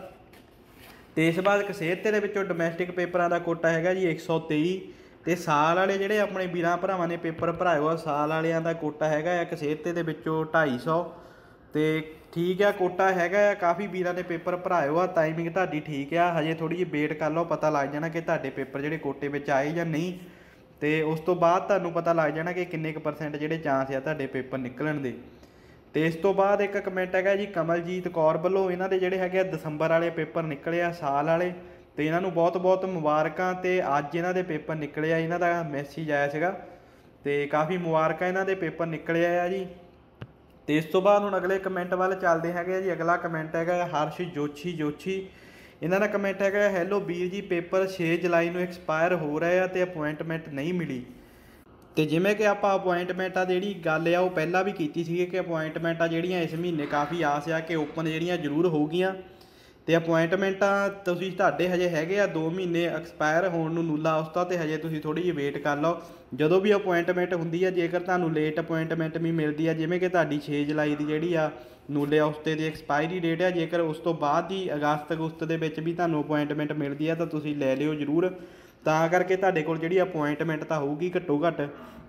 ਅਤੇ ਇਸ ਵਾਰ ਕਸੇਰਤੇ ਦੇ ਵਿੱਚੋਂ ਡੋਮੈਸਟਿਕ ਪੇਪਰਾਂ ਦਾ ਕੋਟਾ ਹੈਗਾ ਜੀ 123, ਅਤੇ ਸਾਲ ਵਾਲੇ ਜਿਹੜੇ ਆਪਣੇ ਵੀਰਾਂ ਭਰਾਵਾਂ ਨੇ ਪੇਪਰ ਭਰਾਏ ਹੋਏ ਸਾਲ ਵਾਲਿਆਂ ਦਾ ਕੋਟਾ ਹੈਗਾ ਆ ਕਸੇਰਤੇ ਦੇ ਵਿੱਚੋਂ 250। ਅਤੇ ਠੀਕ ਆ ਕੋਟਾ ਹੈਗਾ ਆ, ਕਾਫੀ ਵੀਰਾਂ ਨੇ ਪੇਪਰ ਭਰਾਏ ਹੋ ਆ, ਟਾਈਮਿੰਗ ਤੁਹਾਡੀ ਠੀਕ ਆ, ਹਜੇ ਥੋੜ੍ਹੀ ਜਿਹੀ ਵੇਟ ਕਰ ਲਓ, ਪਤਾ ਲੱਗ ਜਾਣਾ ਕਿ ਤੁਹਾਡੇ ਪੇਪਰ ਜਿਹੜੇ ਕੋਟੇ ਵਿੱਚ ਆਏ ਜਾਂ ਨਹੀਂ। ਅਤੇ ਉਸ ਤੋਂ ਬਾਅਦ ਤੁਹਾਨੂੰ ਪਤਾ ਲੱਗ ਜਾਣਾ ਕਿ ਕਿੰਨੇ ਕੁ % ਜਿਹੜੇ ਚਾਂਸ ਆ ਤੁਹਾਡੇ ਪੇਪਰ ਨਿਕਲਣ ਦੇ। ਅਤੇ ਇਸ ਤੋਂ ਬਾਅਦ ਇੱਕ ਕਮੈਂਟ ਹੈਗਾ ਜੀ ਕਮਲਜੀਤ ਕੌਰ ਵੱਲੋਂ, ਇਹਨਾਂ ਦੇ ਜਿਹੜੇ ਹੈਗੇ ਆ ਦਸੰਬਰ ਵਾਲੇ ਪੇਪਰ ਨਿਕਲੇ ਆ ਸਾਲ ਵਾਲੇ, ਅਤੇ ਇਹਨਾਂ ਨੂੰ ਬਹੁਤ ਬਹੁਤ ਮੁਬਾਰਕਾਂ। ਅਤੇ ਅੱਜ ਇਹਨਾਂ ਦੇ ਪੇਪਰ ਨਿਕਲੇ ਆ, ਇਹਨਾਂ ਦਾ ਮੈਸੇਜ ਆਇਆ ਸੀਗਾ, ਅਤੇ ਕਾਫੀ ਮੁਬਾਰਕਾਂ ਇਹਨਾਂ ਦੇ ਪੇਪਰ ਨਿਕਲੇ ਆ ਜੀ। ਅਤੇ ਇਸ ਤੋਂ ਬਾਅਦ ਹੁਣ ਅਗਲੇ ਕਮੈਂਟ ਵੱਲ ਚੱਲਦੇ ਹੈਗੇ ਆ ਜੀ। ਅਗਲਾ ਕਮੈਂਟ ਹੈਗਾ ਹਰਸ਼ ਜੋਸ਼ੀ, ਇਹਨਾਂ ਦਾ ਕਮੈਂਟ ਹੈਗਾ ਹੈਲੋ ਵੀਰ ਜੀ, ਪੇਪਰ 6 ਜੁਲਾਈ ਨੂੰ ਐਕਸਪਾਇਰ ਹੋ ਰਹੇ ਆ ਅਤੇ ਅਪੁਆਇੰਟਮੈਂਟ ਨਹੀਂ ਮਿਲੀ। ਅਤੇ ਜਿਵੇਂ ਕਿ ਆਪਾਂ ਅਪੁਆਇੰਟਮੈਂਟਾਂ ਜਿਹੜੀ ਗੱਲ ਆ ਉਹ ਪਹਿਲਾਂ ਵੀ ਕੀਤੀ ਸੀਗੀ ਕਿ ਅਪੁਆਇੰਟਮੈਂਟਾਂ ਜਿਹੜੀਆਂ ਇਸ ਮਹੀਨੇ ਕਾਫੀ ਆਸ ਆ ਕਿ ਓਪਨ ਜਿਹੜੀਆਂ ਜ਼ਰੂਰ ਹੋਊਗੀਆਂ। ਅਤੇ ਅਪੁਆਇੰਟਮੈਂਟਾਂ ਤੁਸੀਂ ਤੁਹਾਡੇ ਹਜੇ ਹੈਗੇ ਆ 2 ਮਹੀਨੇ ਐਕਸਪਾਇਰ ਹੋਣ ਨੂੰ ਨੂਲਾ ਉਸਤਾ, ਅਤੇ ਹਜੇ ਤੁਸੀਂ ਥੋੜ੍ਹੀ ਜਿਹੀ ਵੇਟ ਕਰ ਲਓ। ਜਦੋਂ ਵੀ ਅਪੁਆਇੰਟਮੈਂਟ ਹੁੰਦੀ ਆ, ਜੇਕਰ ਤੁਹਾਨੂੰ ਲੇਟ ਅਪੁਆਇੰਟਮੈਂਟ ਵੀ ਮਿਲਦੀ ਆ, ਜਿਵੇਂ ਕਿ ਤੁਹਾਡੀ 6 ਜੁਲਾਈ ਦੀ ਜਿਹੜੀ ਆ ਨੂਲੇ ਉਸਤੇ ਦੀ ਐਕਸਪਾਇਰੀ ਡੇਟ ਆ, ਜੇਕਰ ਉਸ ਤੋਂ ਬਾਅਦ ਦੀ ਅਗਸਤ ਦੇ ਵਿੱਚ ਵੀ ਤੁਹਾਨੂੰ ਅਪੁਆਇੰਟਮੈਂਟ ਮਿਲਦੀ ਆ ਤਾਂ ਤੁਸੀਂ ਲੈ ਲਿਓ ਜ਼ਰੂਰ, ਤਾਂ ਕਰਕੇ ਤੁਹਾਡੇ ਕੋਲ ਜਿਹੜੀ ਅਪੁਆਇੰਟਮੈਂਟ ਤਾਂ ਹੋਊਗੀ ਘੱਟੋ ਘੱਟ।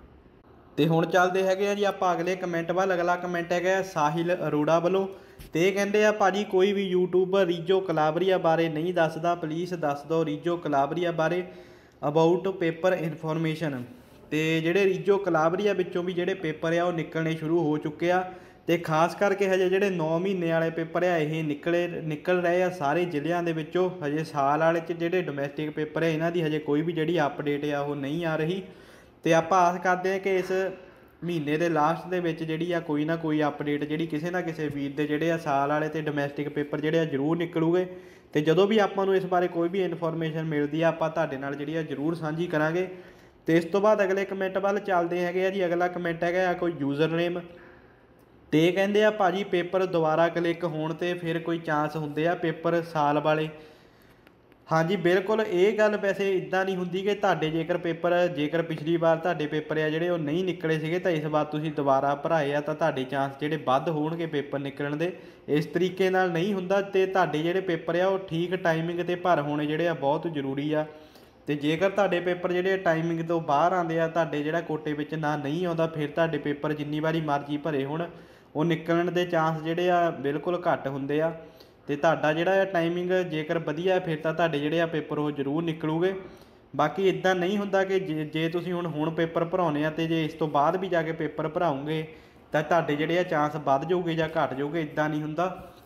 ਅਤੇ ਹੁਣ ਚੱਲਦੇ ਹੈਗੇ ਆ ਜੀ ਆਪਾਂ ਅਗਲੇ ਕਮੈਂਟ ਵੱਲ। ਅਗਲਾ ਕਮੈਂਟ ਹੈਗਾ ਸਾਹਿਲ ਅਰੋੜਾ ਵੱਲੋਂ, ਅਤੇ ਇਹ ਕਹਿੰਦੇ ਆ ਭਾਜੀ ਕੋਈ ਵੀ ਯੂਟਿਊਬਰ ਰੀਜੋ ਕਲਾਬਰੀਆ ਬਾਰੇ ਨਹੀਂ ਦੱਸਦਾ, ਪਲੀਜ਼ ਦੱਸ ਦਿਓ ਰੀਜੋ ਕਲਾਬਰੀਆ ਬਾਰੇ ਅਬਾਊਟ ਪੇਪਰ ਇਨਫੋਰਮੇਸ਼ਨ। ਅਤੇ ਜਿਹੜੇ ਰੀਜੋ ਕਲਾਬਰੀਆ ਵਿੱਚੋਂ ਵੀ ਜਿਹੜੇ ਪੇਪਰ ਆ ਉਹ ਨਿਕਲਣੇ ਸ਼ੁਰੂ ਹੋ ਚੁੱਕੇ ਆ, ਅਤੇ ਖਾਸ ਕਰਕੇ ਹਜੇ ਜਿਹੜੇ 9 ਮਹੀਨੇ ਵਾਲੇ ਪੇਪਰ ਆ ਇਹ ਨਿਕਲ ਰਹੇ ਆ ਸਾਰੇ ਜ਼ਿਲ੍ਹਿਆਂ ਦੇ ਵਿੱਚੋਂ। ਹਜੇ ਸਾਲ ਵਾਲੇ 'ਚ ਜਿਹੜੇ ਡੋਮੈਸਟਿਕ ਪੇਪਰ ਆ ਇਹਨਾਂ ਦੀ ਹਜੇ ਕੋਈ ਵੀ ਜਿਹੜੀ ਅਪਡੇਟ ਆ ਉਹ ਨਹੀਂ ਆ ਰਹੀ। ਅਤੇ ਆਪਾਂ ਆਸ ਕਰਦੇ ਹਾਂ ਕਿ ਇਸ ਮਹੀਨੇ ਦੇ ਲਾਸਟ ਦੇ ਵਿੱਚ ਜਿਹੜੀ ਆ ਕੋਈ ਨਾ ਕੋਈ ਅਪਡੇਟ ਜਿਹੜੀ ਕਿਸੇ ਨਾ ਕਿਸੇ ਵੀਰ ਦੇ ਜਿਹੜੇ ਆ ਸਾਲ ਵਾਲੇ ਅਤੇ ਡੋਮੈਸਟਿਕ ਪੇਪਰ ਜਿਹੜੇ ਆ ਜ਼ਰੂਰ ਨਿਕਲੂਗੇ। ਅਤੇ ਜਦੋਂ ਵੀ ਆਪਾਂ ਨੂੰ ਇਸ ਬਾਰੇ ਕੋਈ ਵੀ ਇਨਫੋਰਮੇਸ਼ਨ ਮਿਲਦੀ ਆ ਆਪਾਂ ਤੁਹਾਡੇ ਨਾਲ ਜਿਹੜੀ ਆ ਜ਼ਰੂਰ ਸਾਂਝੀ ਕਰਾਂਗੇ। ਅਤੇ ਇਸ ਤੋਂ ਬਾਅਦ ਅਗਲੇ ਕਮੈਂਟ ਵੱਲ ਚੱਲਦੇ ਹੈਗੇ ਆ ਜੀ। ਅਗਲਾ ਕਮੈਂਟ ਹੈਗਾ ਕੋਈ ਯੂਜ਼ਰ ਨੇਮ, ਅਤੇ ਇਹ ਕਹਿੰਦੇ ਆ ਭਾਜੀ ਪੇਪਰ ਦੁਬਾਰਾ ਕਲਿੱਕ ਹੋਣ 'ਤੇ ਫਿਰ ਕੋਈ ਚਾਂਸ ਹੁੰਦੇ ਆ ਪੇਪਰ ਸਾਲ ਵਾਲੇ। ਹਾਂਜੀ ਬਿਲਕੁਲ, ਇਹ ਗੱਲ ਵੈਸੇ ਇੱਦਾਂ ਨਹੀਂ ਹੁੰਦੀ ਕਿ ਤੁਹਾਡੇ ਜੇਕਰ ਪਿਛਲੀ ਵਾਰ ਤੁਹਾਡੇ ਪੇਪਰ ਆ ਜਿਹੜੇ ਉਹ ਨਹੀਂ ਨਿਕਲੇ ਸੀਗੇ ਤਾਂ ਇਸ ਵਾਰ ਤੁਸੀਂ ਦੁਬਾਰਾ ਭਰਾਏ ਆ ਤਾਂ ਤੁਹਾਡੇ ਚਾਂਸ ਜਿਹੜੇ ਵੱਧ ਹੋਣਗੇ ਪੇਪਰ ਨਿਕਲਣ ਦੇ। ਇਸ ਤਰੀਕੇ ਨਾਲ ਨਹੀਂ ਹੁੰਦਾ, ਅਤੇ ਤੁਹਾਡੇ ਜਿਹੜੇ ਪੇਪਰ ਆ ਉਹ ਠੀਕ ਟਾਈਮਿੰਗ 'ਤੇ ਭਰ ਹੋਣੇ ਜਿਹੜੇ ਆ ਬਹੁਤ ਜ਼ਰੂਰੀ ਆ। ਅਤੇ ਜੇਕਰ ਤੁਹਾਡੇ ਪੇਪਰ ਜਿਹੜੇ ਟਾਈਮਿੰਗ ਤੋਂ ਬਾਹਰ ਆਉਂਦੇ ਆ, ਤੁਹਾਡੇ ਜਿਹੜਾ ਕੋਟੇ ਵਿੱਚ ਨਾ ਨਹੀਂ ਆਉਂਦਾ, ਫਿਰ ਤੁਹਾਡੇ ਪੇਪਰ ਜਿੰਨੀ ਵਾਰੀ ਮਰਜ਼ੀ ਭਰੇ ਹੋਣ ਉਹ ਨਿਕਲਣ ਦੇ ਚਾਂਸ ਜਿਹੜੇ ਆ ਬਿਲਕੁਲ ਘੱਟ ਹੁੰਦੇ ਆ। ਅਤੇ ਤੁਹਾਡਾ ਜਿਹੜਾ ਟਾਈਮਿੰਗ ਜੇਕਰ ਵਧੀਆ ਫਿਰ ਤਾਂ ਤੁਹਾਡੇ ਜਿਹੜੇ ਆ ਪੇਪਰ ਉਹ ਜ਼ਰੂਰ ਨਿਕਲੂਗੇ। ਬਾਕੀ ਇੱਦਾਂ ਨਹੀਂ ਹੁੰਦਾ ਕਿ ਜੇ ਤੁਸੀਂ ਹੁਣ ਪੇਪਰ ਭਰਾਉਣੇ ਆ ਅਤੇ ਜੇ ਇਸ ਤੋਂ ਬਾਅਦ ਵੀ ਜਾ ਕੇ ਪੇਪਰ ਭਰਾਉਂਗੇ ਤਾਂ ਤੁਹਾਡੇ ਜਿਹੜੇ ਆ ਚਾਂਸ ਵੱਧ ਜਾਊਗੇ ਜਾਂ ਘੱਟ ਜਾਊਗੇ, ਇੱਦਾਂ ਨਹੀਂ ਹੁੰਦਾ।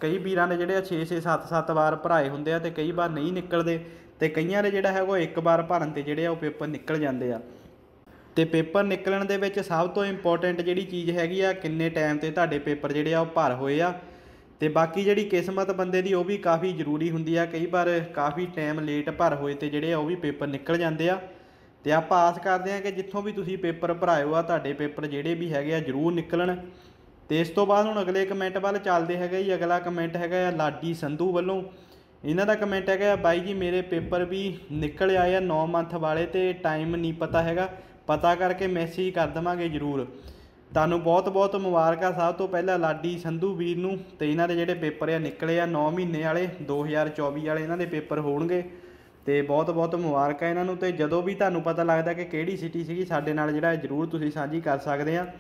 ਕਈ ਵੀਰਾਂ ਦੇ ਜਿਹੜੇ 6-6 7-7 ਵਾਰ ਭਰਾਏ ਹੁੰਦੇ ਆ ਤੇ ਕਈ ਵਾਰ ਨਹੀਂ ਨਿਕਲਦੇ, ਤੇ ਕਈਆਂ ਦੇ ਜਿਹੜਾ ਹੈਗਾ ਉਹ ਇੱਕ ਵਾਰ ਭਰਨ ਤੇ ਜਿਹੜੇ ਆ ਉਹ ਪੇਪਰ ਨਿਕਲ ਜਾਂਦੇ ਆ। ਤੇ ਪੇਪਰ ਨਿਕਲਣ ਦੇ ਵਿੱਚ ਸਭ ਤੋਂ ਇੰਪੋਰਟੈਂਟ ਜਿਹੜੀ ਚੀਜ਼ ਹੈਗੀ ਆ, ਕਿੰਨੇ ਟਾਈਮ ਤੇ ਤੁਹਾਡੇ ਪੇਪਰ ਜਿਹੜੇ ਆ ਉਹ ਭਰ ਹੋਏ ਆ। ਤੇ ਬਾਕੀ ਜਿਹੜੀ ਕਿਸਮਤ ਬੰਦੇ ਦੀ ਉਹ ਵੀ ਕਾਫੀ ਜ਼ਰੂਰੀ ਹੁੰਦੀ ਆ, ਕਈ ਵਾਰ ਕਾਫੀ ਟਾਈਮ ਲੇਟ ਭਰ ਹੋਏ ਤੇ ਜਿਹੜੇ ਆ ਉਹ ਵੀ ਪੇਪਰ ਨਿਕਲ ਜਾਂਦੇ ਆ। ਤੇ ਆਪਾਂ ਆਸ ਕਰਦੇ ਹਾਂ ਕਿ ਜਿੱਥੋਂ ਵੀ ਤੁਸੀਂ ਪੇਪਰ ਭਰਾਇਓ ਆ ਤੁਹਾਡੇ ਪੇਪਰ ਜਿਹੜੇ ਵੀ ਹੈਗੇ ਆ ਜ਼ਰੂਰ ਨਿਕਲਣ। ਤੇ ਇਸ ਤੋਂ ਬਾਅਦ ਹੁਣ ਅਗਲੇ ਕਮੈਂਟ ਵੱਲ ਚੱਲਦੇ ਹੈਗੇ ਜੀ। ਅਗਲਾ ਕਮੈਂਟ ਹੈਗਾ ਆ ਲਾਡੀ ਸੰਧੂ ਵੱਲੋਂ। ਇਹਨਾਂ ਦਾ ਕਮੈਂਟ ਹੈਗਾ ਬਾਈ ਜੀ ਮੇਰੇ ਪੇਪਰ ਵੀ ਨਿਕਲ ਆਏ ਆ 9 ਮੰਥ ਵਾਲੇ, ਤੇ ਟਾਈਮ ਨਹੀਂ ਪਤਾ ਹੈਗਾ, ਪਤਾ ਕਰਕੇ ਮੈਸੇਜ ਕਰ ਦੇਵਾਂਗੇ ਜ਼ਰੂਰ। ਤੁਹਾਨੂੰ ਬਹੁਤ ਬਹੁਤ ਮੁਬਾਰਕਾਂ ਸਭ ਤੋਂ ਪਹਿਲਾਂ ਲਾਡੀ ਸੰਧੂ ਵੀਰ ਨੂੰ। ਤੇ ਇਹਨਾਂ ਦੇ ਜਿਹੜੇ ਪੇਪਰ ਆ ਨਿਕਲੇ ਆ 9 ਮਹੀਨੇ ਵਾਲੇ 2024 ਵਾਲੇ ਇਹਨਾਂ ਦੇ ਪੇਪਰ ਹੋਣਗੇ, ਤੇ ਬਹੁਤ ਬਹੁਤ ਮੁਬਾਰਕਾਂ ਇਹਨਾਂ ਨੂੰ। ਤੇ ਜਦੋਂ ਵੀ ਤੁਹਾਨੂੰ ਪਤਾ ਲੱਗਦਾ ਕਿ ਕਿਹੜੀ ਸਿਟੀ ਸੀਗੀ ਸਾਡੇ ਨਾਲ ਜਿਹੜਾ ਜ਼ਰੂਰ ਤੁਸੀਂ ਸਾਂਝੀ ਕਰ ਸਕਦੇ ਆ।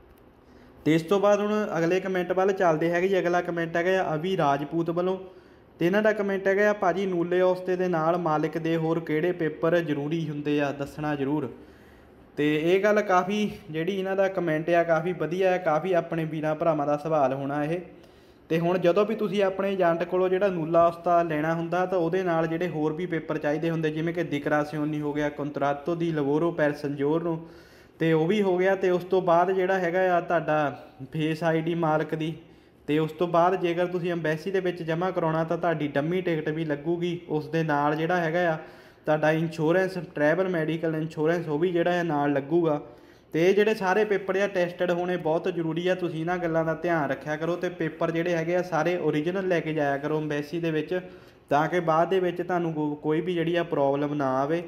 ਤੇ ਇਸ ਤੋਂ ਬਾਅਦ ਹੁਣ ਅਗਲੇ ਕਮੈਂਟ ਵੱਲ ਚੱਲਦੇ ਹੈਗੇ ਜੀ। ਅਗਲਾ ਕਮੈਂਟ ਹੈਗਾ ਅਵੀ ਰਾਜਪੂਤ ਵੱਲੋਂ। ਤੇ ਇਹਨਾਂ ਦਾ ਕਮੈਂਟ ਹੈਗਾ ਭਾਜੀ ਨੂਲੇ ਔਸਤੇ ਦੇ ਨਾਲ ਮਾਲਿਕ ਦੇ ਹੋਰ ਕਿਹੜੇ ਪੇਪਰ ਜ਼ਰੂਰੀ ਹੁੰਦੇ ਆ, ਦੱਸਣਾ ਜ਼ਰੂਰ। ਤੇ ਇਹ ਗੱਲ ਕਾਫੀ ਜਿਹੜੀ ਇਹਨਾਂ ਦਾ ਕਮੈਂਟ ਆ ਕਾਫੀ ਵਧੀਆ ਹੈ, ਕਾਫੀ ਆਪਣੇ ਵੀਰਾਂ ਭਰਾਵਾਂ ਦਾ ਸਵਾਲ ਹੋਣਾ ਇਹ। ਤੇ ਹੁਣ ਜਦੋਂ ਵੀ ਤੁਸੀਂ ਆਪਣੇ ਏਜੰਟ ਕੋਲੋਂ ਜਿਹੜਾ ਨੂਲਾ ਔਸਤਾ ਲੈਣਾ ਹੁੰਦਾ ਤਾਂ ਉਹਦੇ ਨਾਲ ਜਿਹੜੇ ਹੋਰ ਵੀ ਪੇਪਰ ਚਾਹੀਦੇ ਹੁੰਦੇ, ਜਿਵੇਂ ਕਿ ਡਿਕਰਾਸਿਓਨੀ ਹੋ ਗਿਆ, ਕੰਟਰਾਤੋ ਦੀ ਲਵੋਰੋ ਪੈਰ ਸੰਜੋਰਨੋ, ਤੇ ਉਹ ਵੀ ਹੋ ਗਿਆ। ਤੇ ਉਸ ਤੋਂ ਬਾਅਦ ਜਿਹੜਾ ਹੈਗਾ ਆ ਤੁਹਾਡਾ ਫੇਸ ID ਮਾਲਕ ਦੀ। ਤੇ ਉਸ ਤੋਂ ਬਾਅਦ ਜੇਕਰ ਤੁਸੀਂ ਐਮਬੈਸੀ ਦੇ ਵਿੱਚ ਜਮ੍ਹਾਂ ਕਰਾਉਣਾ ਤਾਂ ਤੁਹਾਡੀ ਡੰਮੀ ਟਿਕਟ ਵੀ ਲੱਗੂਗੀ। ਉਸ ਦੇ ਨਾਲ ਜਿਹੜਾ ਹੈਗਾ ਆ ਤੁਹਾਡਾ ਇੰਸ਼ੋਰੈਂਸ, ਟਰੈਵਲ ਮੈਡੀਕਲ ਇੰਸ਼ੋਰੈਂਸ, ਉਹ ਵੀ ਜਿਹੜਾ ਹੈ ਨਾਲ ਲੱਗੂਗਾ। ਤੇ ਇਹ ਜਿਹੜੇ ਸਾਰੇ ਪੇਪਰ ਆ ਟੈਸਟਡ ਹੋਣੇ ਬਹੁਤ ਜ਼ਰੂਰੀ ਆ, ਤੁਸੀਂ ਇਹਨਾਂ ਗੱਲਾਂ ਦਾ ਧਿਆਨ ਰੱਖਿਆ ਕਰੋ। ਤੇ ਪੇਪਰ ਜਿਹੜੇ ਹੈਗੇ ਆ ਸਾਰੇ ਓਰੀਜਨਲ ਲੈ ਕੇ ਜਾਇਆ ਕਰੋ ਐਮਬੈਸੀ ਦੇ ਵਿੱਚ, ਤਾਂ ਕਿ ਬਾਅਦ ਦੇ ਵਿੱਚ ਤੁਹਾਨੂੰ ਕੋਈ ਵੀ ਜਿਹੜੀ ਆ ਪ੍ਰੋਬਲਮ ਨਾ ਆਵੇ।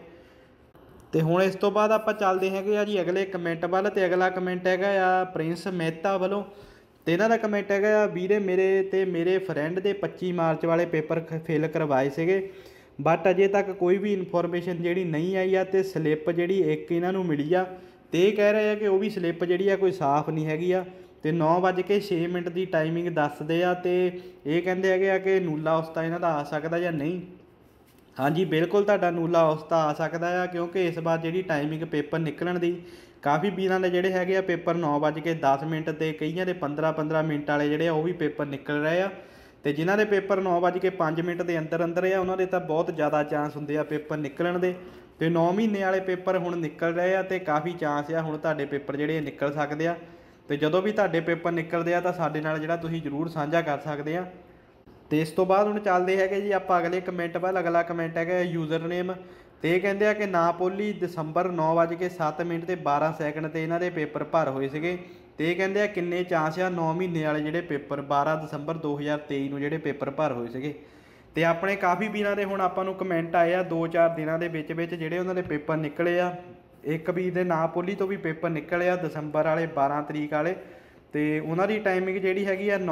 ਤੇ ਹੁਣ ਇਸ ਤੋਂ ਬਾਅਦ ਆਪਾਂ ਚੱਲਦੇ ਹੈਗੇ ਆ ਜੀ ਅਗਲੇ ਕਮੈਂਟ ਵੱਲ। ਤੇ ਅਗਲਾ ਕਮੈਂਟ ਹੈਗਾ ਆ ਪ੍ਰਿੰਸ ਮਹਿਤਾ ਵੱਲੋਂ। ਤੇ ਇਹਨਾਂ ਦਾ ਕਮੈਂਟ ਹੈਗਾ ਆ ਵੀਰੇ ਮੇਰੇ ਤੇ ਮੇਰੇ ਫਰੈਂਡ ਦੇ 25 ਮਾਰਚ ਵਾਲੇ ਪੇਪਰ ਫਿਲ ਕਰਵਾਏ ਸੀਗੇ, ਬਟ ਅਜੇ ਤੱਕ ਕੋਈ ਵੀ ਇਨਫੋਰਮੇਸ਼ਨ ਜਿਹੜੀ ਨਹੀਂ ਆਈ ਆ। ਤੇ ਸਲਿੱਪ ਜਿਹੜੀ ਇੱਕ ਇਹਨਾਂ ਨੂੰ ਮਿਲੀ ਆ, ਤੇ ਇਹ ਕਹਿ ਰਹੇ ਆ ਕਿ ਉਹ ਵੀ ਸਲਿੱਪ ਜਿਹੜੀ ਆ ਕੋਈ ਸਾਫ਼ ਨਹੀਂ ਹੈਗੀ ਆ। ਤੇ 9:06 ਦੀ ਟਾਈਮਿੰਗ ਦੱਸਦੇ ਆ। ਤੇ ਇਹ ਕਹਿੰਦੇ ਹੈਗੇ ਆ ਕਿ ਨੂਲਾ ਔਸਤਾ ਇਹਨਾਂ ਦਾ ਆ ਸਕਦਾ ਜਾਂ ਨਹੀਂ। ਹਾਂਜੀ ਬਿਲਕੁਲ ਤੁਹਾਡਾ ਨੂਲਾ ਔਸਤਾ ਆ ਸਕਦਾ ਆ, ਕਿਉਂਕਿ ਇਸ ਵਾਰ ਜਿਹੜੀ ਟਾਈਮਿੰਗ ਪੇਪਰ ਨਿਕਲਣ ਦੀ ਕਾਫੀ ਵੀਰਾਂ ਦੇ ਜਿਹੜੇ ਹੈਗੇ ਆ ਪੇਪਰ 9:10 ਤੇ ਕਈਆਂ ਦੇ 15-15 ਮਿੰਟ ਵਾਲੇ ਜਿਹੜੇ ਆ ਉਹ ਵੀ ਪੇਪਰ ਨਿਕਲ ਰਹੇ ਆ। ਤੇ ਜਿਨ੍ਹਾਂ ਦੇ ਪੇਪਰ 9:05 ਦੇ ਅੰਦਰ ਅੰਦਰ ਆ ਉਹਨਾਂ ਦੇ ਤਾਂ ਬਹੁਤ ਜ਼ਿਆਦਾ ਚਾਂਸ ਹੁੰਦੇ ਆ ਪੇਪਰ ਨਿਕਲਣ ਦੇ। ਤੇ 9 ਮਹੀਨੇ ਵਾਲੇ ਪੇਪਰ ਹੁਣ ਨਿਕਲ ਰਹੇ ਆ ਤੇ ਕਾਫੀ ਚਾਂਸ ਆ ਹੁਣ ਤੁਹਾਡੇ ਪੇਪਰ ਜਿਹੜੇ ਨਿਕਲ ਸਕਦੇ ਆ। ਤੇ ਜਦੋਂ ਵੀ ਤੁਹਾਡੇ ਪੇਪਰ ਨਿਕਲਦੇ ਆ ਤਾਂ ਸਾਡੇ ਨਾਲ ਜਿਹੜਾ ਤੁਸੀਂ ਜ਼ਰੂਰ ਸਾਂਝਾ ਕਰ ਸਕਦੇ ਆ। ਤੇ ਇਸ ਤੋਂ ਬਾਅਦ ਹੁਣ ਚੱਲਦੇ ਹੈਗੇ ਜੀ ਆਪਾਂ ਅਗਲੇ ਕਮੈਂਟ ਵੱਲ। ਅਗਲਾ ਕਮੈਂਟ ਹੈਗਾ ਯੂਜ਼ਰ ਨੇਮ। ਤੇ ਇਹ ਕਹਿੰਦੇ ਆ ਕਿ ਨਾਪੋਲੀ ਦਸੰਬਰ 9:07 ਤੇ 12 ਸੈਕਿੰਡ ਤੇ ਇਹਨਾਂ ਦੇ ਪੇਪਰ ਭਰ ਹੋਏ ਸੀਗੇ। ਤੇ ਇਹ ਕਹਿੰਦੇ ਆ ਕਿੰਨੇ ਚਾਂਸ ਆ 9 ਮਹੀਨੇ ਵਾਲੇ ਜਿਹੜੇ ਪੇਪਰ 12 ਦਸੰਬਰ 2023 ਨੂੰ ਜਿਹੜੇ ਪੇਪਰ ਭਰ ਹੋਏ ਸੀਗੇ। ਤੇ ਆਪਣੇ ਕਾਫੀ ਵੀਰਾਂ ਦੇ ਹੁਣ ਆਪਾਂ ਨੂੰ ਕਮੈਂਟ ਆਏ ਆ 2-4 ਦਿਨਾਂ ਦੇ ਵਿੱਚ ਜਿਹੜੇ ਉਹਨਾਂ ਦੇ ਪੇਪਰ ਨਿਕਲੇ ਆ। ਇੱਕ ਵੀਰ ਦੇ ਨਾਪੋਲੀ ਤੋਂ ਵੀ ਪੇਪਰ ਨਿਕਲੇ ਆ ਦਸੰਬਰ ਵਾਲੇ 12 ਤਰੀਕ ਵਾਲੇ, ਤੇ ਉਹਨਾਂ ਦੀ ਟਾਈਮਿੰਗ ਜਿਹੜੀ ਹੈਗੀ ਆ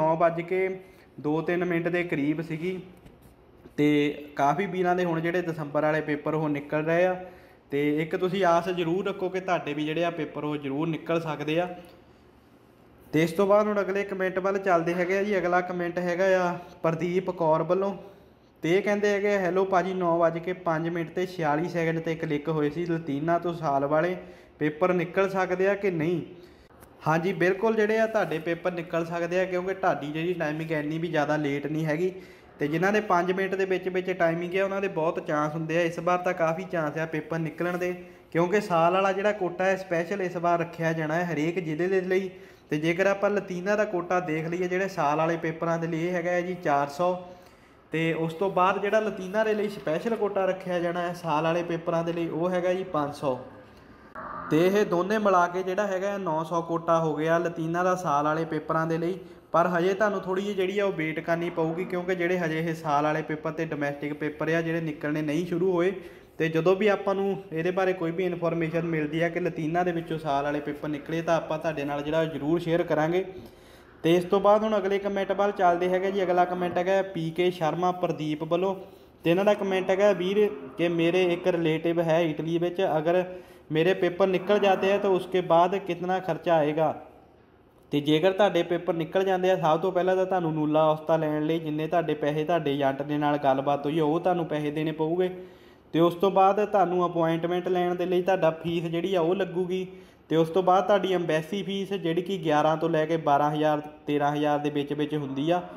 9:02-3 ਦੇ ਕਰੀਬ ਸੀਗੀ। ਤੇ ਕਾਫੀ ਵੀਰਾਂ ਦੇ ਹੁਣ ਜਿਹੜੇ ਦਸੰਬਰ ਵਾਲੇ ਪੇਪਰ ਉਹ ਨਿਕਲ ਰਹੇ ਆ। ਤੇ ਇੱਕ ਤੁਸੀਂ ਆਸ ਜ਼ਰੂਰ ਰੱਖੋ ਕਿ ਤੁਹਾਡੇ ਵੀ ਜਿਹੜੇ ਆ ਪੇਪਰ ਉਹ ਜ਼ਰੂਰ ਨਿਕਲ ਸਕਦੇ ਆ। ਤੇ ਇਸ ਤੋਂ ਬਾਅਦ ਹੁਣ ਅਗਲੇ ਕਮੈਂਟ ਵੱਲ ਚੱਲਦੇ ਹੈਗੇ ਆ ਜੀ। ਅਗਲਾ ਕਮੈਂਟ ਹੈਗਾ ਆ ਪ੍ਰਦੀਪ ਕੌਰ ਵੱਲੋਂ। ਤੇ ਇਹ ਕਹਿੰਦੇ ਹੈਗੇ ਹੈਲੋ ਭਾਜੀ 9:05 ਤੇ 46 ਸੈਕਿੰਡ ਤੇ ਕਲਿੱਕ ਹੋਏ ਸੀ ਲਤੀਨਾ ਤੋਂ ਸਾਲ ਵਾਲੇ, ਪੇਪਰ ਨਿਕਲ ਸਕਦੇ ਆ ਕਿ ਨਹੀਂ। ਹਾਂਜੀ ਬਿਲਕੁਲ ਜਿਹੜੇ ਆ ਤੁਹਾਡੇ ਪੇਪਰ ਨਿਕਲ ਸਕਦੇ ਆ, ਕਿਉਂਕਿ ਤੁਹਾਡੀ ਜਿਹੜੀ ਟਾਈਮਿੰਗ ਇੰਨੀ ਵੀ ਜ਼ਿਆਦਾ ਲੇਟ ਨਹੀਂ ਹੈਗੀ। ਤੇ ਜਿਨ੍ਹਾਂ ਦੇ 5 ਮਿੰਟ ਦੇ ਵਿੱਚ ਟਾਈਮਿੰਗ ਆ ਉਹਨਾਂ ਦੇ ਬਹੁਤ ਚਾਂਸ ਹੁੰਦੇ ਆ। ਇਸ ਵਾਰ ਤਾਂ ਕਾਫੀ ਚਾਂਸ ਆ ਪੇਪਰ ਨਿਕਲਣ ਦੇ, ਕਿਉਂਕਿ ਸਾਲ ਵਾਲਾ ਜਿਹੜਾ ਕੋਟਾ ਹੈ ਸਪੈਸ਼ਲ ਇਸ ਵਾਰ ਰੱਖਿਆ ਜਾਣਾ ਹੈ ਹਰੇਕ ਜ਼ਿਲ੍ਹੇ ਦੇ ਲਈ। ਤੇ ਜੇਕਰ ਆਪਾਂ ਲਤੀਨਾ ਦਾ ਕੋਟਾ ਦੇਖ ਲਈਏ ਜਿਹੜੇ ਸਾਲ ਵਾਲੇ ਪੇਪਰਾਂ ਦੇ ਲਈ ਇਹ ਹੈਗਾ ਜੀ 400। ਤੇ ਉਸ ਤੋਂ ਬਾਅਦ ਜਿਹੜਾ ਲਤੀਨਾ ਦੇ ਲਈ ਸਪੈਸ਼ਲ ਕੋਟਾ ਰੱਖਿਆ ਜਾਣਾ ਹੈ ਸਾਲ ਵਾਲੇ ਪੇਪਰਾਂ ਦੇ ਲਈ ਉਹ ਹੈਗਾ ਜੀ 500। ਤੇ ਇਹ ਦੋਨੇ ਮਿਲਾ ਕੇ ਜਿਹੜਾ ਹੈਗਾ 900 ਕੋਟਾ ਹੋ ਗਿਆ ਲਤੀਨਾ ਦਾ ਸਾਲ ਵਾਲੇ ਪੇਪਰਾਂ ਦੇ ਲਈ। ਪਰ ਹਜੇ ਤੁਹਾਨੂੰ ਥੋੜ੍ਹੀ ਜਿਹੀ ਜਿਹੜੀ ਆ ਉਹ ਵੇਟ ਕਰਨੀ ਪਊਗੀ, ਕਿਉਂਕਿ ਜਿਹੜੇ ਹਜੇ ਇਹ ਸਾਲ ਵਾਲੇ ਪੇਪਰ ਤੇ ਡੋਮੈਸਟਿਕ ਪੇਪਰ ਆ ਜਿਹੜੇ ਨਿਕਲਣੇ ਨਹੀਂ ਸ਼ੁਰੂ ਹੋਏ। ਤੇ ਜਦੋਂ ਵੀ ਆਪਾਂ ਨੂੰ ਇਹਦੇ ਬਾਰੇ ਕੋਈ ਵੀ ਇਨਫੋਰਮੇਸ਼ਨ ਮਿਲਦੀ ਹੈ ਕਿ ਲਤੀਨਾ ਦੇ ਵਿੱਚੋਂ ਸਾਲ ਵਾਲੇ ਪੇਪਰ ਨਿਕਲੇ ਤਾਂ ਆਪਾਂ ਤੁਹਾਡੇ ਨਾਲ ਜਿਹੜਾ ਜ਼ਰੂਰ ਸ਼ੇਅਰ ਕਰਾਂਗੇ। ਤੇ ਇਸ ਤੋਂ ਬਾਅਦ ਹੁਣ ਅਗਲੇ ਕਮੈਂਟ ਵੱਲ ਚੱਲਦੇ ਹੈਗੇ ਜੀ। ਅਗਲਾ ਕਮੈਂਟ ਹੈਗਾ PK ਸ਼ਰਮਾ ਪ੍ਰਦੀਪ ਵੱਲੋਂ। ਤੇ ਇਹਨਾਂ ਦਾ ਕਮੈਂਟ ਹੈਗਾ ਵੀਰ ਕਿ ਮੇਰੇ ਇੱਕ ਰਿਲੇਟਿਵ ਹੈ ਇਟਲੀ ਵਿੱਚ, ਅਗਰ मेरे पेपर निकल जाते हैं तो उसके बाद कितना खर्चा आएगा। तो जेकर तुहाडे पेपर निकल जाते हैं सब तो पहला तो तुहानूं ਨੂਲਾ ਔਸਤਾ लैण लई जिन्ने तुहाडे पैसे तुहाडे ਏਜੰਟ ਦੇ ਨਾਲ ਗੱਲਬਾत होई ਉਹ ਤੁਹਾਨੂੰ ਪੈਸੇ ਦੇਣੇ ਪਊਗੇ। ਤੇ ਉਸ ਤੋਂ ਬਾਅਦ ਤੁਹਾਨੂੰ ਅਪੁਆਇੰਟਮੈਂਟ ਲੈਣ ਦੇ ਲਈ ਤੁਹਾਡਾ ਫੀਸ ਜਿਹੜੀ ਆ ਉਹ ਲੱਗੂਗੀ। ਤੇ ਉਸ ਤੋਂ ਬਾਅਦ ਤੁਹਾਡੀ ਐਮਬੈਸੀ ਫੀਸ ਜਿਹੜੀ ਕਿ 11 ਤੋਂ ਲੈ ਕੇ 12,000 13,000 ਦੇ ਵਿੱਚ ਹੁੰਦੀ ਆ।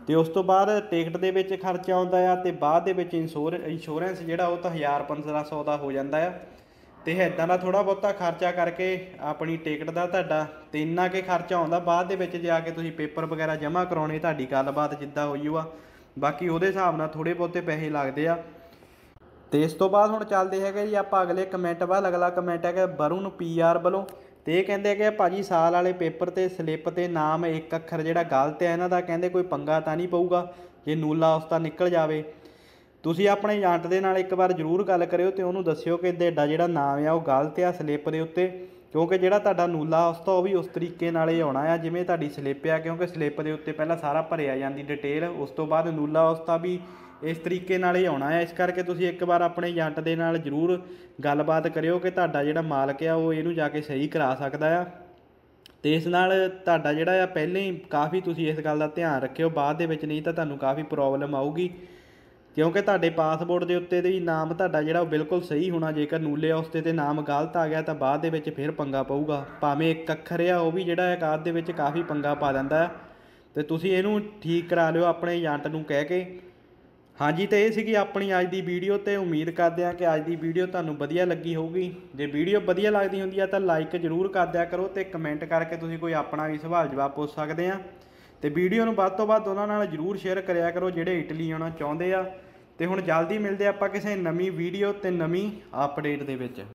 ਤੇ ਉਸ ਤੋਂ ਬਾਅਦ ਟਿਕਟ ਦੇ ਵਿੱਚ ਖਰਚਾ ਆਉਂਦਾ ਆ ਤੇ ਬਾਅਦ ਦੇ ਵਿੱਚ ਇੰਸ਼ੋਰੈਂਸ ਜਿਹੜਾ ਉਹ ਤਾਂ 1000-1500 ਦਾ ਹੋ ਜਾਂਦਾ ਆ। ਤੇ ਇੱਦਾਂ ਦਾ ਥੋੜ੍ਹਾ ਬਹੁਤਾ ਖਰਚਾ ਕਰਕੇ ਆਪਣੀ ਟਿਕਟ ਦਾ ਤੁਹਾਡਾ ਤੇ ਇੰਨਾ ਕੁ ਖਰਚਾ ਆਉਂਦਾ। ਬਾਅਦ ਦੇ ਵਿੱਚ ਜਾ ਕੇ ਤੁਸੀਂ ਪੇਪਰ ਵਗੈਰਾ ਜਮ੍ਹਾਂ ਕਰਾਉਣੇ, ਤੁਹਾਡੀ ਗੱਲਬਾਤ ਜਿੱਦਾਂ ਹੋਈ ਓ ਆ, ਬਾਕੀ ਉਹਦੇ ਹਿਸਾਬ ਨਾਲ ਥੋੜ੍ਹੇ ਬਹੁਤੇ ਪੈਸੇ ਲੱਗਦੇ ਆ। ਤੇ ਇਸ ਤੋਂ ਬਾਅਦ ਹੁਣ ਚੱਲਦੇ ਹੈਗੇ ਜੀ ਆਪਾਂ ਅਗਲੇ ਕਮੈਂਟ ਵੱਲ। ਅਗਲਾ ਕਮੈਂਟ ਹੈਗਾ ਵਰੁਣ PR ਵੱਲੋਂ, ਤੇ ਇਹ ਕਹਿੰਦੇ ਕਿ ਭਾਜੀ ਸਾਲ ਵਾਲੇ ਪੇਪਰ ਤੇ ਸਲਿੱਪ ਤੇ ਨਾਮ ਇੱਕ ਅੱਖਰ ਜਿਹੜਾ ਗਲਤ ਹੈ ਇਹਨਾਂ ਦਾ, ਕਹਿੰਦੇ ਕੋਈ ਪੰਗਾ ਤਾਂ ਨਹੀਂ ਪਊਗਾ ਜੇ ਨੂਲਾ ਉਸਤਾ ਨਿਕਲ ਜਾਵੇ। ਤੁਸੀਂ ਆਪਣੇ ਏਜੰਟ ਦੇ ਨਾਲ ਇੱਕ ਵਾਰ ਜ਼ਰੂਰ ਗੱਲ ਕਰਿਓ ਤੇ ਉਹਨੂੰ ਦੱਸਿਓ ਕਿ ਤੁਹਾਡਾ ਜਿਹੜਾ ਨਾਮ ਆ ਉਹ ਗਲਤ ਆ ਸਲਿੱਪ ਦੇ ਉੱਤੇ, ਕਿਉਂਕਿ ਜਿਹੜਾ ਤੁਹਾਡਾ ਨੂਲਾ ਉਸਤਾ ਉਹ ਵੀ ਉਸ ਤਰੀਕੇ ਨਾਲ ਹੀ ਆਉਣਾ ਆ ਜਿਵੇਂ ਤੁਹਾਡੀ ਸਲਿੱਪ ਆ, ਕਿਉਂਕਿ ਸਲਿੱਪ ਦੇ ਉੱਤੇ ਪਹਿਲਾਂ ਸਾਰਾ ਭਰਿਆ ਜਾਂਦੀ ਡਿਟੇਲ, ਉਸ ਤੋਂ ਬਾਅਦ ਨੂਲਾ ਉਸਤਾ ਵੀ ਇਸ ਤਰੀਕੇ ਨਾਲ ਹੀ ਆਉਣਾ ਹੈ। ਇਸ ਕਰਕੇ ਤੁਸੀਂ ਇੱਕ ਵਾਰ ਆਪਣੇ ਏਜੰਟ ਦੇ ਨਾਲ ਜ਼ਰੂਰ ਗੱਲਬਾਤ ਕਰਿਓ ਕਿ ਤੁਹਾਡਾ ਜਿਹੜਾ ਮਾਲਕ ਆ ਉਹ ਇਹਨੂੰ ਜਾ ਕੇ ਸਹੀ ਕਰਾ ਸਕਦਾ ਆ। ਤੇ ਇਸ ਨਾਲ ਤੁਹਾਡਾ ਜਿਹੜਾ ਆ ਪਹਿਲਾਂ ਹੀ ਕਾਫੀ ਤੁਸੀਂ ਇਸ ਗੱਲ ਦਾ ਧਿਆਨ ਰੱਖਿਓ, ਬਾਅਦ ਦੇ ਵਿੱਚ ਨਹੀਂ ਤਾਂ ਤੁਹਾਨੂੰ ਕਾਫੀ ਪ੍ਰੋਬਲਮ ਆਊਗੀ, ਕਿਉਂਕਿ ਤੁਹਾਡੇ ਪਾਸਪੋਰਟ ਦੇ ਉੱਤੇ ਦੇ ਨਾਮ ਤੁਹਾਡਾ ਜਿਹੜਾ ਉਹ ਬਿਲਕੁਲ ਸਹੀ ਹੋਣਾ। ਜੇਕਰ ਨੂਲੇ ਉਸਤੇ ਤੇ ਨਾਮ ਗਲਤ ਆ ਗਿਆ ਤਾਂ ਬਾਅਦ ਦੇ ਵਿੱਚ ਫਿਰ ਪੰਗਾ ਪਊਗਾ, ਭਾਵੇਂ ਇੱਕ ਅੱਖਰ ਆ ਉਹ ਵੀ ਜਿਹੜਾ ਹੈ ਬਾਅਦ ਦੇ ਵਿੱਚ ਕਾਫੀ ਪੰਗਾ ਪਾ ਦਿੰਦਾ ਹੈ। ਤੇ ਤੁਸੀਂ ਇਹਨੂੰ ਠੀਕ ਕਰਾ ਲਿਓ ਆਪਣੇ ਏਜੰਟ ਨੂੰ ਕਹਿ ਕੇ। ਹਾਂਜੀ, ਤੇ ਇਹ ਸੀਗੀ ਆਪਣੀ ਅੱਜ ਦੀ ਵੀਡੀਓ, ਤੇ ਉਮੀਦ ਕਰਦੇ ਹਾਂ ਕਿ ਅੱਜ ਦੀ ਵੀਡੀਓ ਤੁਹਾਨੂੰ ਵਧੀਆ ਲੱਗੀ ਹੋਊਗੀ। ਜੇ ਵੀਡੀਓ ਵਧੀਆ ਲੱਗਦੀ ਹੁੰਦੀ ਆ ਤਾਂ ਲਾਈਕ ਜ਼ਰੂਰ ਕਰ ਦਿਆ ਕਰੋ, ਤੇ ਕਮੈਂਟ ਕਰਕੇ ਤੁਸੀਂ ਕੋਈ ਆਪਣਾ ਵੀ ਸਵਾਲ ਜਵਾਬ ਪੁੱਛ ਸਕਦੇ ਆ। ਤੇ ਵੀਡੀਓ ਨੂੰ ਵੱਧ ਤੋਂ ਵੱਧ ਉਹਨਾਂ ਨਾਲ ਜ਼ਰੂਰ ਸ਼ੇਅਰ ਕਰਿਆ ਕਰੋ ਜਿਹੜੇ ਇਟਲੀ ਆਉਣਾ ਚਾਹੁੰਦੇ ਆ। ਤੇ ਹੁਣ ਜਲਦੀ ਮਿਲਦੇ ਆਪਾਂ ਕਿਸੇ ਨਵੀਂ ਵੀਡੀਓ ਤੇ ਨਵੀਂ ਅਪਡੇਟ ਦੇ ਵਿੱਚ।